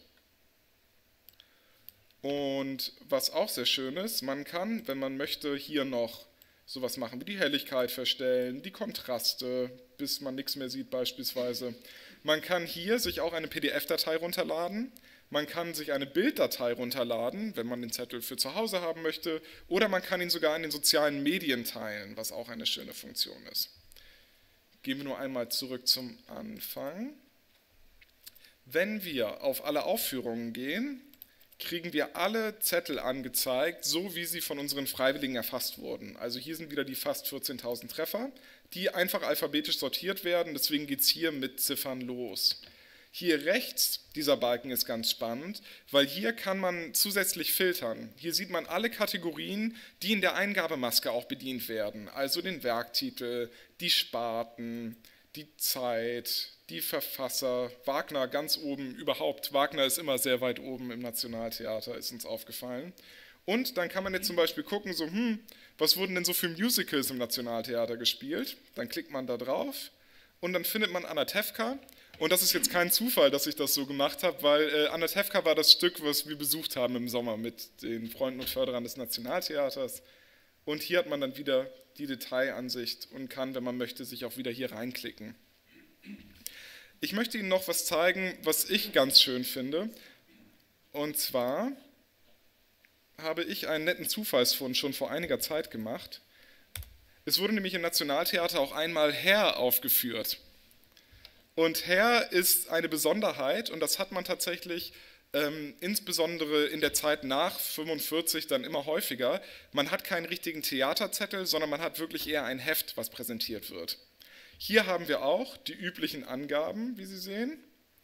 Und was auch sehr schön ist, man kann, wenn man möchte, hier noch sowas machen wie die Helligkeit verstellen, die Kontraste, bis man nichts mehr sieht beispielsweise. Man kann hier sich auch eine PDF-Datei runterladen, man kann sich eine Bilddatei runterladen, wenn man den Zettel für zu Hause haben möchte, oder man kann ihn sogar in den sozialen Medien teilen, was auch eine schöne Funktion ist. Gehen wir nur einmal zurück zum Anfang. Wenn wir auf alle Aufführungen gehen, kriegen wir alle Zettel angezeigt, so wie sie von unseren Freiwilligen erfasst wurden. Also hier sind wieder die fast 14.000 Treffer, die einfach alphabetisch sortiert werden, deswegen geht es hier mit Ziffern los. Hier rechts, dieser Balken ist ganz spannend, weil hier kann man zusätzlich filtern. Hier sieht man alle Kategorien, die in der Eingabemaske auch bedient werden, also den Werktitel, die Sparten, die Zeit, die Verfasser, Wagner ganz oben überhaupt. Wagner ist immer sehr weit oben im Nationaltheater, ist uns aufgefallen. Und dann kann man jetzt zum Beispiel gucken, so, was wurden denn so für Musicals im Nationaltheater gespielt? Dann klickt man da drauf und dann findet man Anatevka. Und das ist jetzt kein Zufall, dass ich das so gemacht habe, weil Anatevka war das Stück, was wir besucht haben im Sommer mit den Freunden und Förderern des Nationaltheaters. Und hier hat man dann wieder die Detailansicht und kann, wenn man möchte, sich auch wieder hier reinklicken. Ich möchte Ihnen noch was zeigen, was ich ganz schön finde. Und zwar habe ich einen netten Zufallsfund schon vor einiger Zeit gemacht. Es wurde nämlich im Nationaltheater auch einmal Herr aufgeführt. Und Herr ist eine Besonderheit und das hat man tatsächlich insbesondere in der Zeit nach 1945 dann immer häufiger. Man hat keinen richtigen Theaterzettel, sondern man hat wirklich eher ein Heft, was präsentiert wird. Hier haben wir auch die üblichen Angaben, wie Sie sehen.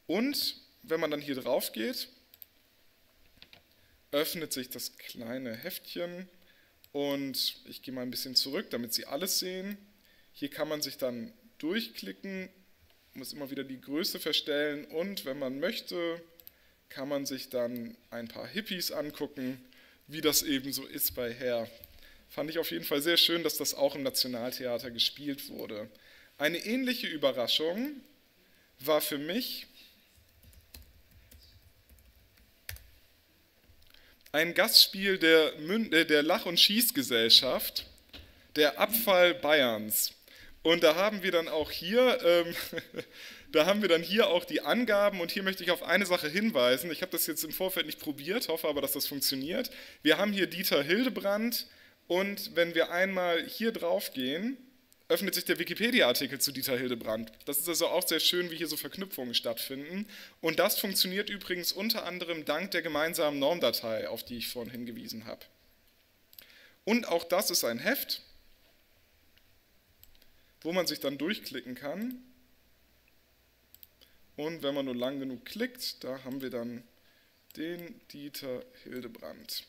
Und wenn man dann hier drauf geht, öffnet sich das kleine Heftchen und ich gehe mal ein bisschen zurück, damit Sie alles sehen. Hier kann man sich dann durchklicken, muss immer wieder die Größe verstellen und wenn man möchte, kann man sich dann ein paar Hippies angucken, wie das eben so ist bei Hair. Fand ich auf jeden Fall sehr schön, dass das auch im Nationaltheater gespielt wurde. Eine ähnliche Überraschung war für mich ein Gastspiel der Lach- und Schießgesellschaft, der Abfall Bayerns. Und da haben wir dann auch hier, auch die Angaben und hier möchte ich auf eine Sache hinweisen. Ich habe das jetzt im Vorfeld nicht probiert, hoffe aber, dass das funktioniert. Wir haben hier Dieter Hildebrandt und wenn wir einmal hier drauf gehen, öffnet sich der Wikipedia-Artikel zu Dieter Hildebrandt. Das ist also auch sehr schön, wie hier so Verknüpfungen stattfinden. Und das funktioniert übrigens unter anderem dank der gemeinsamen Normdatei, auf die ich vorhin hingewiesen habe. Und auch das ist ein Heft, wo man sich dann durchklicken kann. Und wenn man nur lang genug klickt, da haben wir dann den Dieter Hildebrandt.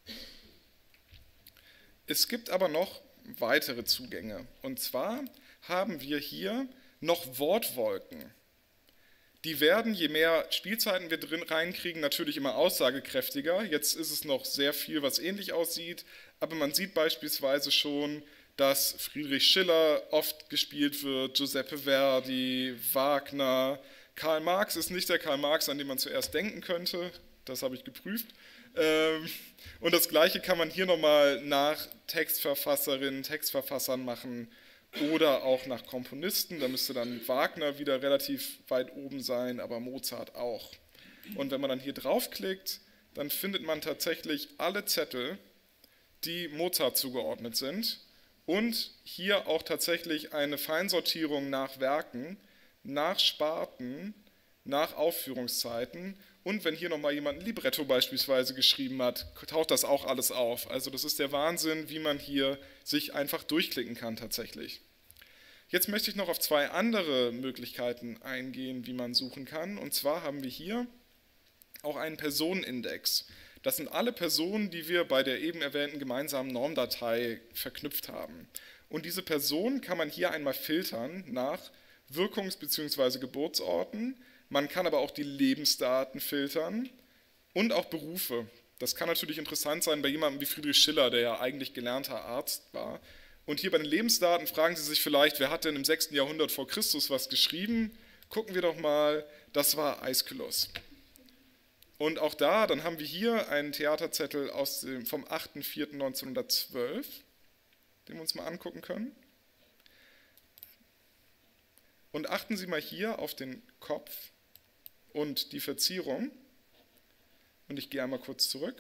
Es gibt aber noch weitere Zugänge. Und zwar haben wir hier noch Wortwolken. Die werden, je mehr Spielzeiten wir drin reinkriegen, natürlich immer aussagekräftiger. Jetzt ist es noch sehr viel, was ähnlich aussieht, aber man sieht beispielsweise schon, dass Friedrich Schiller oft gespielt wird, Giuseppe Verdi, Wagner. Karl Marx ist nicht der Karl Marx, an den man zuerst denken könnte, das habe ich geprüft. Und das Gleiche kann man hier nochmal nach Textverfasserinnen, Textverfassern machen oder auch nach Komponisten. Da müsste dann Wagner wieder relativ weit oben sein, aber Mozart auch. Und wenn man dann hier draufklickt, dann findet man tatsächlich alle Zettel, die Mozart zugeordnet sind. Und hier auch tatsächlich eine Feinsortierung nach Werken, nach Sparten, nach Aufführungszeiten. Und wenn hier nochmal jemand ein Libretto beispielsweise geschrieben hat, taucht das auch alles auf. Also das ist der Wahnsinn, wie man hier sich einfach durchklicken kann tatsächlich. Jetzt möchte ich noch auf zwei andere Möglichkeiten eingehen, wie man suchen kann. Und zwar haben wir hier auch einen Personenindex. Das sind alle Personen, die wir bei der eben erwähnten gemeinsamen Normdatei verknüpft haben. Und diese Personen kann man hier einmal filtern nach Wirkungs- bzw. Geburtsorten. Man kann aber auch die Lebensdaten filtern und auch Berufe. Das kann natürlich interessant sein bei jemandem wie Friedrich Schiller, der ja eigentlich gelernter Arzt war. Und hier bei den Lebensdaten fragen Sie sich vielleicht, wer hat denn im 6. Jahrhundert vor Christus was geschrieben? Gucken wir doch mal, das war Aeschylus. Und auch da, dann haben wir hier einen Theaterzettel vom 8.4.1912, den wir uns mal angucken können. Und achten Sie mal hier auf den Kopf und die Verzierung. Und ich gehe einmal kurz zurück.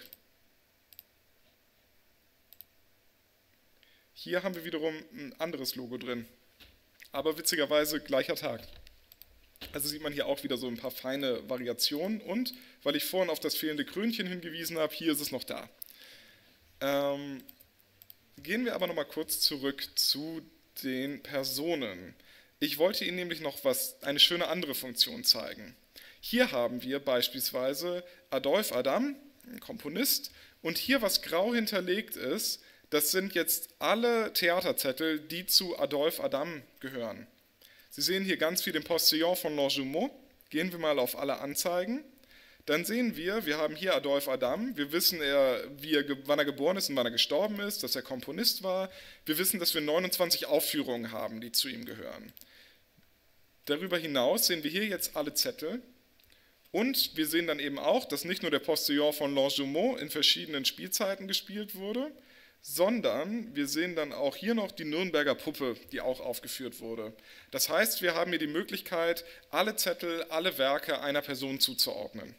Hier haben wir wiederum ein anderes Logo drin, aber witzigerweise gleicher Tag. Also sieht man hier auch wieder so ein paar feine Variationen und, weil ich vorhin auf das fehlende Krönchen hingewiesen habe, hier ist es noch da. Gehen wir aber nochmal kurz zurück zu den Personen. Ich wollte Ihnen nämlich noch eine schöne andere Funktion zeigen. Hier haben wir beispielsweise Adolphe Adam, ein Komponist, und hier, was grau hinterlegt ist, das sind jetzt alle Theaterzettel, die zu Adolphe Adam gehören. Sie sehen hier ganz viel den Postillon von Longjumeau. Gehen wir mal auf alle Anzeigen. Dann sehen wir haben hier Adolphe Adam. Wir wissen, wann er geboren ist und wann er gestorben ist, dass er Komponist war. Wir wissen, dass wir 29 Aufführungen haben, die zu ihm gehören. Darüber hinaus sehen wir hier jetzt alle Zettel. Und wir sehen dann eben auch, dass nicht nur der Postillon von Longjumeau in verschiedenen Spielzeiten gespielt wurde, sondern wir sehen dann auch hier noch die Nürnberger Puppe, die auch aufgeführt wurde. Das heißt, wir haben hier die Möglichkeit, alle Zettel, alle Werke einer Person zuzuordnen.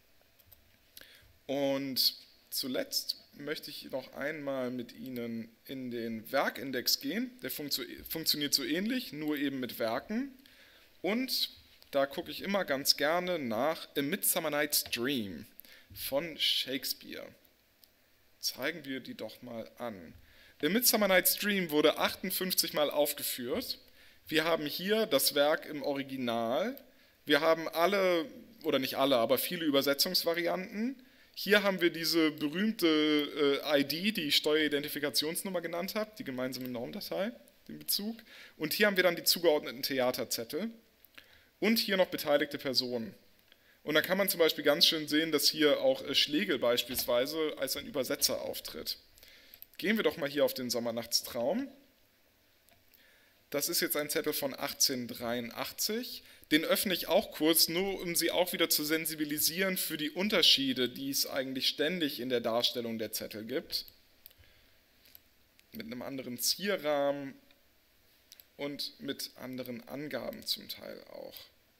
Und zuletzt möchte ich noch einmal mit Ihnen in den Werkindex gehen. Der funktioniert so ähnlich, nur eben mit Werken. Und da gucke ich immer ganz gerne nach A Midsummer Night's Dream von Shakespeare. Zeigen wir die doch mal an. A Midsummer Night's Dream wurde 58 Mal aufgeführt. Wir haben hier das Werk im Original Wir haben alle, oder nicht alle, aber viele Übersetzungsvarianten. Hier haben wir diese berühmte ID, die ich Steueridentifikationsnummer genannt habe, die gemeinsame Normdatei, den Bezug. Und hier haben wir dann die zugeordneten Theaterzettel und hier noch beteiligte Personen. Und da kann man zum Beispiel ganz schön sehen, dass hier auch Schlegel beispielsweise als ein Übersetzer auftritt. Gehen wir doch mal hier auf den Sommernachtstraum. Das ist jetzt ein Zettel von 1883. Den öffne ich auch kurz, nur um Sie auch wieder zu sensibilisieren für die Unterschiede, die es eigentlich ständig in der Darstellung der Zettel gibt. Mit einem anderen Zierrahmen und mit anderen Angaben zum Teil auch.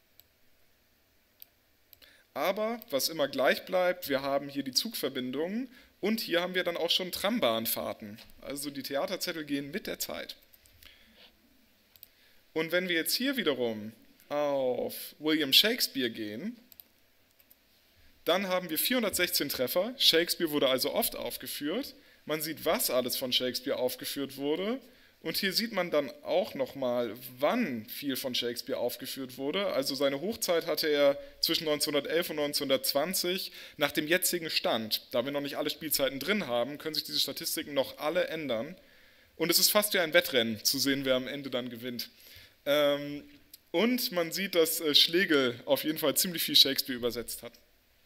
Aber was immer gleich bleibt, wir haben hier die Zugverbindungen und hier haben wir dann auch schon Trambahnfahrten. Also die Theaterzettel gehen mit der Zeit. Und wenn wir jetzt hier wiederum auf William Shakespeare gehen, dann haben wir 416 Treffer. Shakespeare wurde also oft aufgeführt. Man sieht, was alles von Shakespeare aufgeführt wurde. Und hier sieht man dann auch nochmal, wann viel von Shakespeare aufgeführt wurde. Also seine Hochzeit hatte er zwischen 1911 und 1920 nach dem jetzigen Stand. Da wir noch nicht alle Spielzeiten drin haben, können sich diese Statistiken noch alle ändern. Und es ist fast wie ein Wettrennen, zu sehen, wer am Ende dann gewinnt. Und man sieht, dass Schlegel auf jeden Fall ziemlich viel Shakespeare übersetzt hat.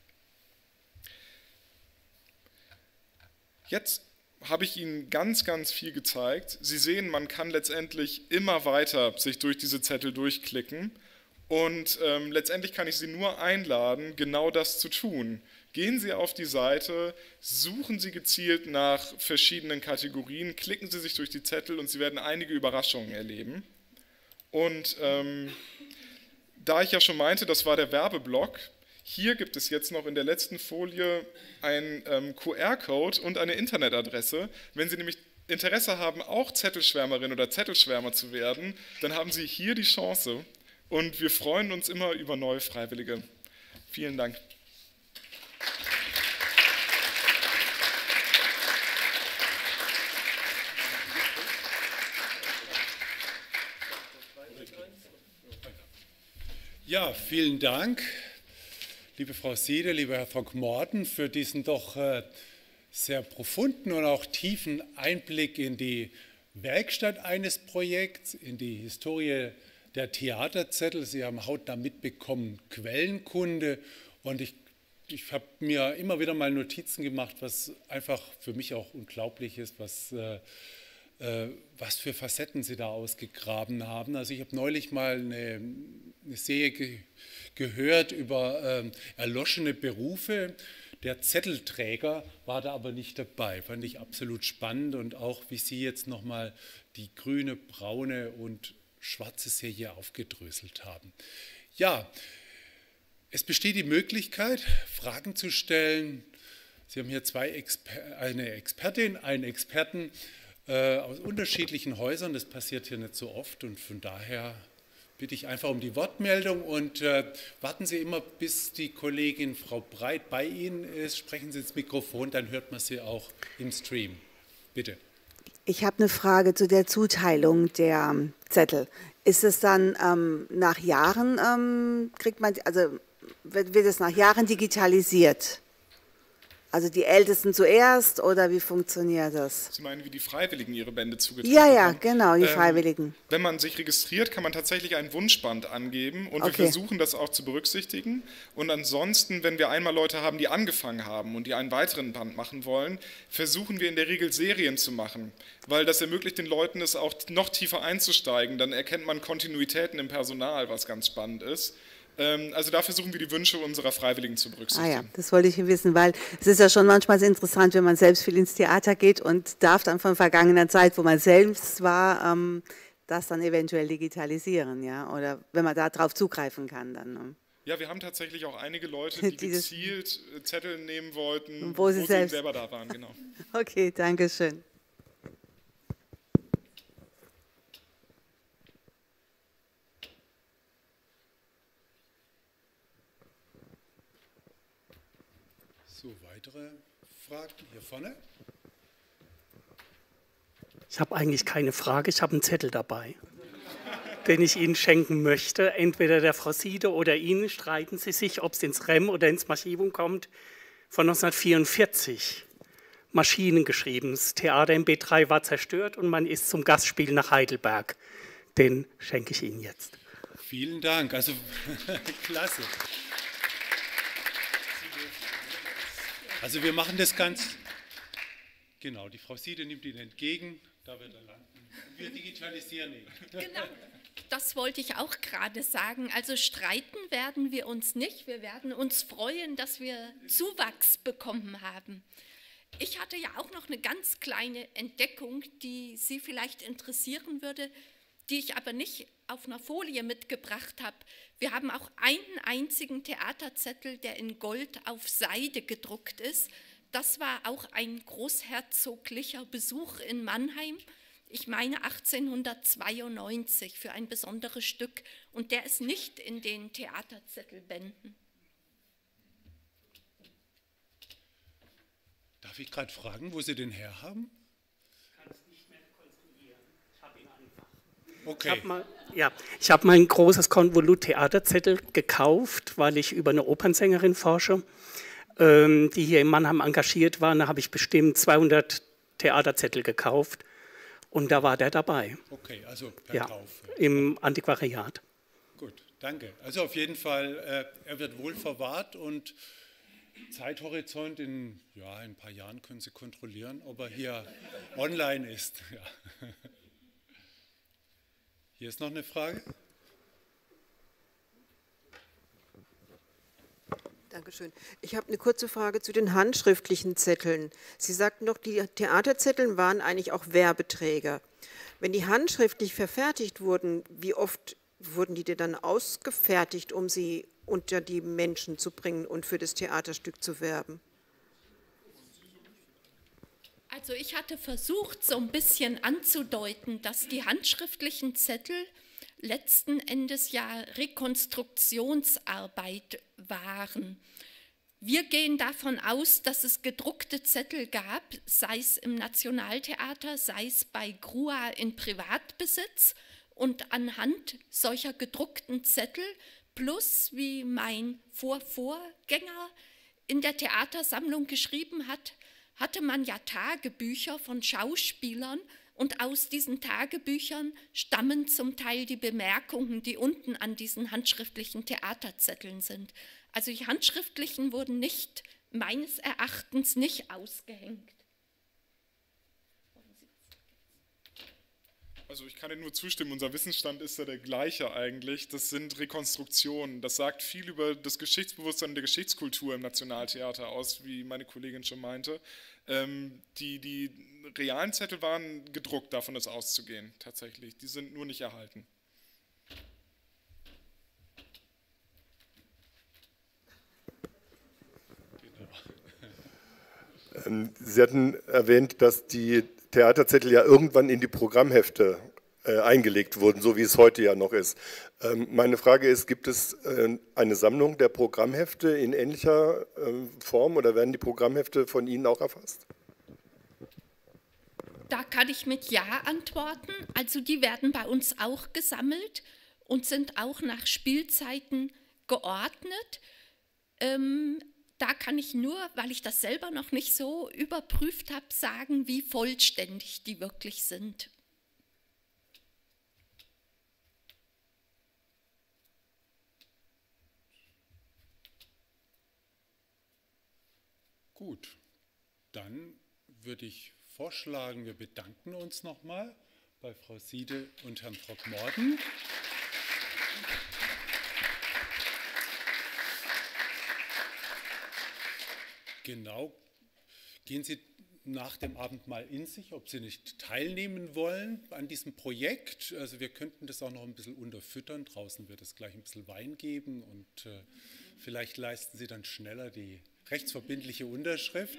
Jetzt habe ich Ihnen ganz, ganz viel gezeigt. Sie sehen, man kann letztendlich immer weiter sich durch diese Zettel durchklicken und letztendlich kann ich Sie nur einladen, genau das zu tun. Gehen Sie auf die Seite, suchen Sie gezielt nach verschiedenen Kategorien, klicken Sie sich durch die Zettel und Sie werden einige Überraschungen erleben. Und da ich ja schon meinte, das war der Werbeblock, hier gibt es jetzt noch in der letzten Folie einen QR-Code und eine Internetadresse. Wenn Sie nämlich Interesse haben, auch Zettelschwärmerin oder Zettelschwärmer zu werden, dann haben Sie hier die Chance und wir freuen uns immer über neue Freiwillige. Vielen Dank. Ja, vielen Dank, liebe Frau Siede, lieber Herr Throckmorton, für diesen doch sehr profunden und auch tiefen Einblick in die Werkstatt eines Projekts, in die Historie der Theaterzettel. Sie haben hautnah mitbekommen Quellenkunde und ich habe mir immer wieder mal Notizen gemacht, was einfach für mich auch unglaublich ist, was für Facetten Sie da ausgegraben haben. Also ich habe neulich mal eine Serie gehört über erloschene Berufe. Der Zettelträger war da aber nicht dabei. Fand ich absolut spannend und auch, wie Sie jetzt nochmal die grüne, braune und schwarze Serie aufgedröselt haben. Ja, es besteht die Möglichkeit, Fragen zu stellen. Sie haben hier eine Expertin, einen Experten aus unterschiedlichen Häusern. Das passiert hier nicht so oft und von daher bitte ich einfach um die Wortmeldung und warten Sie immer, bis die Kollegin Frau Breit bei Ihnen ist. Sprechen Sie ins Mikrofon, dann hört man Sie auch im Stream. Bitte. Ich habe eine Frage zu der Zuteilung der Zettel. Ist es dann nach Jahren, wird es nach Jahren digitalisiert? Also die Ältesten zuerst oder wie funktioniert das? Sie meinen, wie die Freiwilligen ihre Bände zugeteilt haben? Ja, genau, die Freiwilligen. Wenn man sich registriert, kann man tatsächlich ein Wunschband angeben und wir versuchen das auch zu berücksichtigen. Und ansonsten, wenn wir einmal Leute haben, die angefangen haben und die einen weiteren Band machen wollen, versuchen wir in der Regel Serien zu machen, weil das ermöglicht den Leuten es auch noch tiefer einzusteigen. Dann erkennt man Kontinuitäten im Personal, was ganz spannend ist. Also da versuchen wir die Wünsche unserer Freiwilligen zu berücksichtigen. Ah ja, das wollte ich wissen, weil es ist ja schon manchmal sehr interessant, wenn man selbst viel ins Theater geht und darf dann von vergangener Zeit, wo man selbst war, das dann eventuell digitalisieren, ja, oder wenn man da drauf zugreifen kann dann. Ne? Ja, wir haben tatsächlich auch einige Leute, die gezielt Zettel nehmen wollten, wo sie selber da waren, genau. Okay, danke schön. So, weitere Fragen hier vorne? Ich habe eigentlich keine Frage, ich habe einen Zettel dabei. den ich Ihnen schenken möchte. Entweder der Frau Siede oder Ihnen, streiten Sie sich, ob es ins Rem oder ins Archivum kommt, von 1944. Maschinen geschrieben. Das Theater im B3 war zerstört und man ist zum Gastspiel nach Heidelberg. Den schenke ich Ihnen jetzt. Vielen Dank, also klasse. Also wir machen das ganz, genau, die Frau Siede nimmt ihn entgegen, da wird er landen. Wir digitalisieren ihn. Genau, das wollte ich auch gerade sagen. Also streiten werden wir uns nicht, wir werden uns freuen, dass wir Zuwachs bekommen haben. Ich hatte ja auch noch eine ganz kleine Entdeckung, die Sie vielleicht interessieren würde, die ich aber nicht auf einer Folie mitgebracht habe. Wir haben auch einen einzigen Theaterzettel, der in Gold auf Seide gedruckt ist. Das war auch ein großherzoglicher Besuch in Mannheim, ich meine 1892, für ein besonderes Stück. Und der ist nicht in den Theaterzettelbänden. Darf ich gerade fragen, wo Sie den herhaben? Okay. Ich habe mal ein großes Konvolut-Theaterzettel gekauft, weil ich über eine Opernsängerin forsche, die hier in Mannheim engagiert war. Da habe ich bestimmt 200 Theaterzettel gekauft und da war der dabei. Okay, also per Kauf. Im Antiquariat. Gut, danke. Also auf jeden Fall, er wird wohl verwahrt und Zeithorizont in ein paar Jahren können Sie kontrollieren, ob er hier online ist. Ja. Hier ist noch eine Frage. Dankeschön. Ich habe eine kurze Frage zu den handschriftlichen Zetteln. Sie sagten doch, die Theaterzettel waren eigentlich auch Werbeträger. Wenn die handschriftlich verfertigt wurden, wie oft wurden die denn dann ausgefertigt, um sie unter die Menschen zu bringen und für das Theaterstück zu werben? Also ich hatte versucht, so ein bisschen anzudeuten, dass die handschriftlichen Zettel letzten Endes ja Rekonstruktionsarbeit waren. Wir gehen davon aus, dass es gedruckte Zettel gab, sei es im Nationaltheater, sei es bei Grua in Privatbesitz, und anhand solcher gedruckten Zettel plus, wie mein Vorgänger in der Theatersammlung geschrieben hat, hatte man ja Tagebücher von Schauspielern und aus diesen Tagebüchern stammen zum Teil die Bemerkungen, die unten an diesen handschriftlichen Theaterzetteln sind. Also die handschriftlichen wurden nicht, meines Erachtens, nicht ausgehängt. Also ich kann Ihnen nur zustimmen, unser Wissensstand ist ja der gleiche eigentlich. Das sind Rekonstruktionen. Das sagt viel über das Geschichtsbewusstsein der Geschichtskultur im Nationaltheater aus, wie meine Kollegin schon meinte. Die realen Zettel waren gedruckt, davon ist auszugehen, tatsächlich. Die sind nur nicht erhalten. Sie hatten erwähnt, dass die Theaterzettel ja irgendwann in die Programmhefte eingelegt wurden, so wie es heute ja noch ist. Meine Frage ist, gibt es eine Sammlung der Programmhefte in ähnlicher Form oder werden die Programmhefte von Ihnen auch erfasst? Da kann ich mit Ja antworten. Also die werden bei uns auch gesammelt und sind auch nach Spielzeiten geordnet. Da kann ich nur, weil ich das selber noch nicht so überprüft habe, sagen, wie vollständig die wirklich sind. Gut, dann würde ich vorschlagen, wir bedanken uns nochmal bei Frau Siede und Herrn Throckmorton. Genau, gehen Sie nach dem Abendmahl in sich, ob Sie nicht teilnehmen wollen an diesem Projekt. Also wir könnten das auch noch ein bisschen unterfüttern. Draußen wird es gleich ein bisschen Wein geben und vielleicht leisten Sie dann schneller die rechtsverbindliche Unterschrift.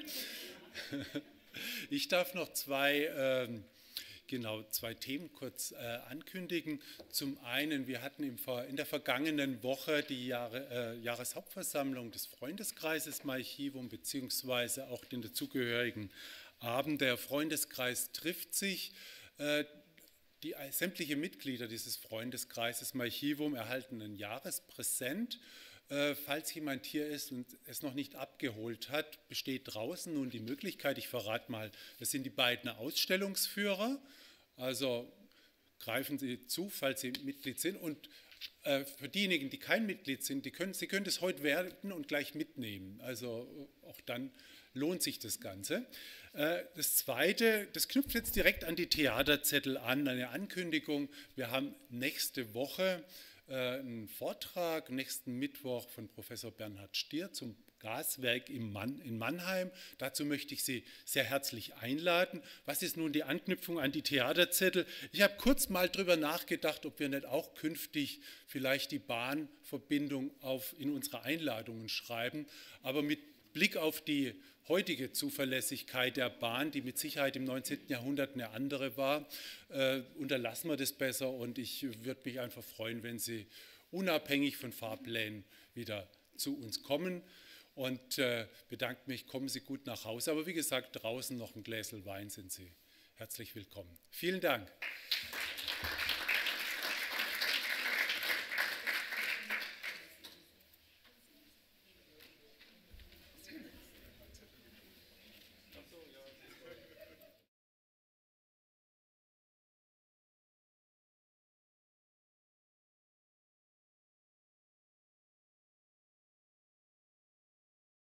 Ich darf noch zwei Themen kurz ankündigen. Zum einen, wir hatten in der vergangenen Woche die Jahreshauptversammlung des Freundeskreises Malchivum beziehungsweise auch den dazugehörigen Abend. Der Freundeskreis trifft sich sämtliche Mitglieder dieses Freundeskreises Malchivum erhalten ein Jahrespräsent. Falls jemand hier ist und es noch nicht abgeholt hat, besteht draußen nun die Möglichkeit, ich verrate mal, das sind die beiden Ausstellungsführer, also greifen Sie zu, falls Sie Mitglied sind, und für diejenigen, die kein Mitglied sind, Sie können das heute werden und gleich mitnehmen, also auch dann lohnt sich das Ganze. Das Zweite, das knüpft jetzt direkt an die Theaterzettel an, eine Ankündigung, wir haben nächste Woche einen Vortrag, nächsten Mittwoch von Professor Bernhard Stier zum Gaswerk in Mannheim. Dazu möchte ich Sie sehr herzlich einladen. Was ist nun die Anknüpfung an die Theaterzettel? Ich habe kurz mal darüber nachgedacht, ob wir nicht auch künftig vielleicht die Bahnverbindung in unsere Einladungen schreiben, aber mit Blick auf die heutige Zuverlässigkeit der Bahn, die mit Sicherheit im 19. Jahrhundert eine andere war, unterlassen wir das besser, und ich würde mich einfach freuen, wenn Sie unabhängig von Fahrplänen wieder zu uns kommen, und bedanke mich, kommen Sie gut nach Hause, aber wie gesagt, draußen noch ein Gläsel Wein sind Sie herzlich willkommen. Vielen Dank.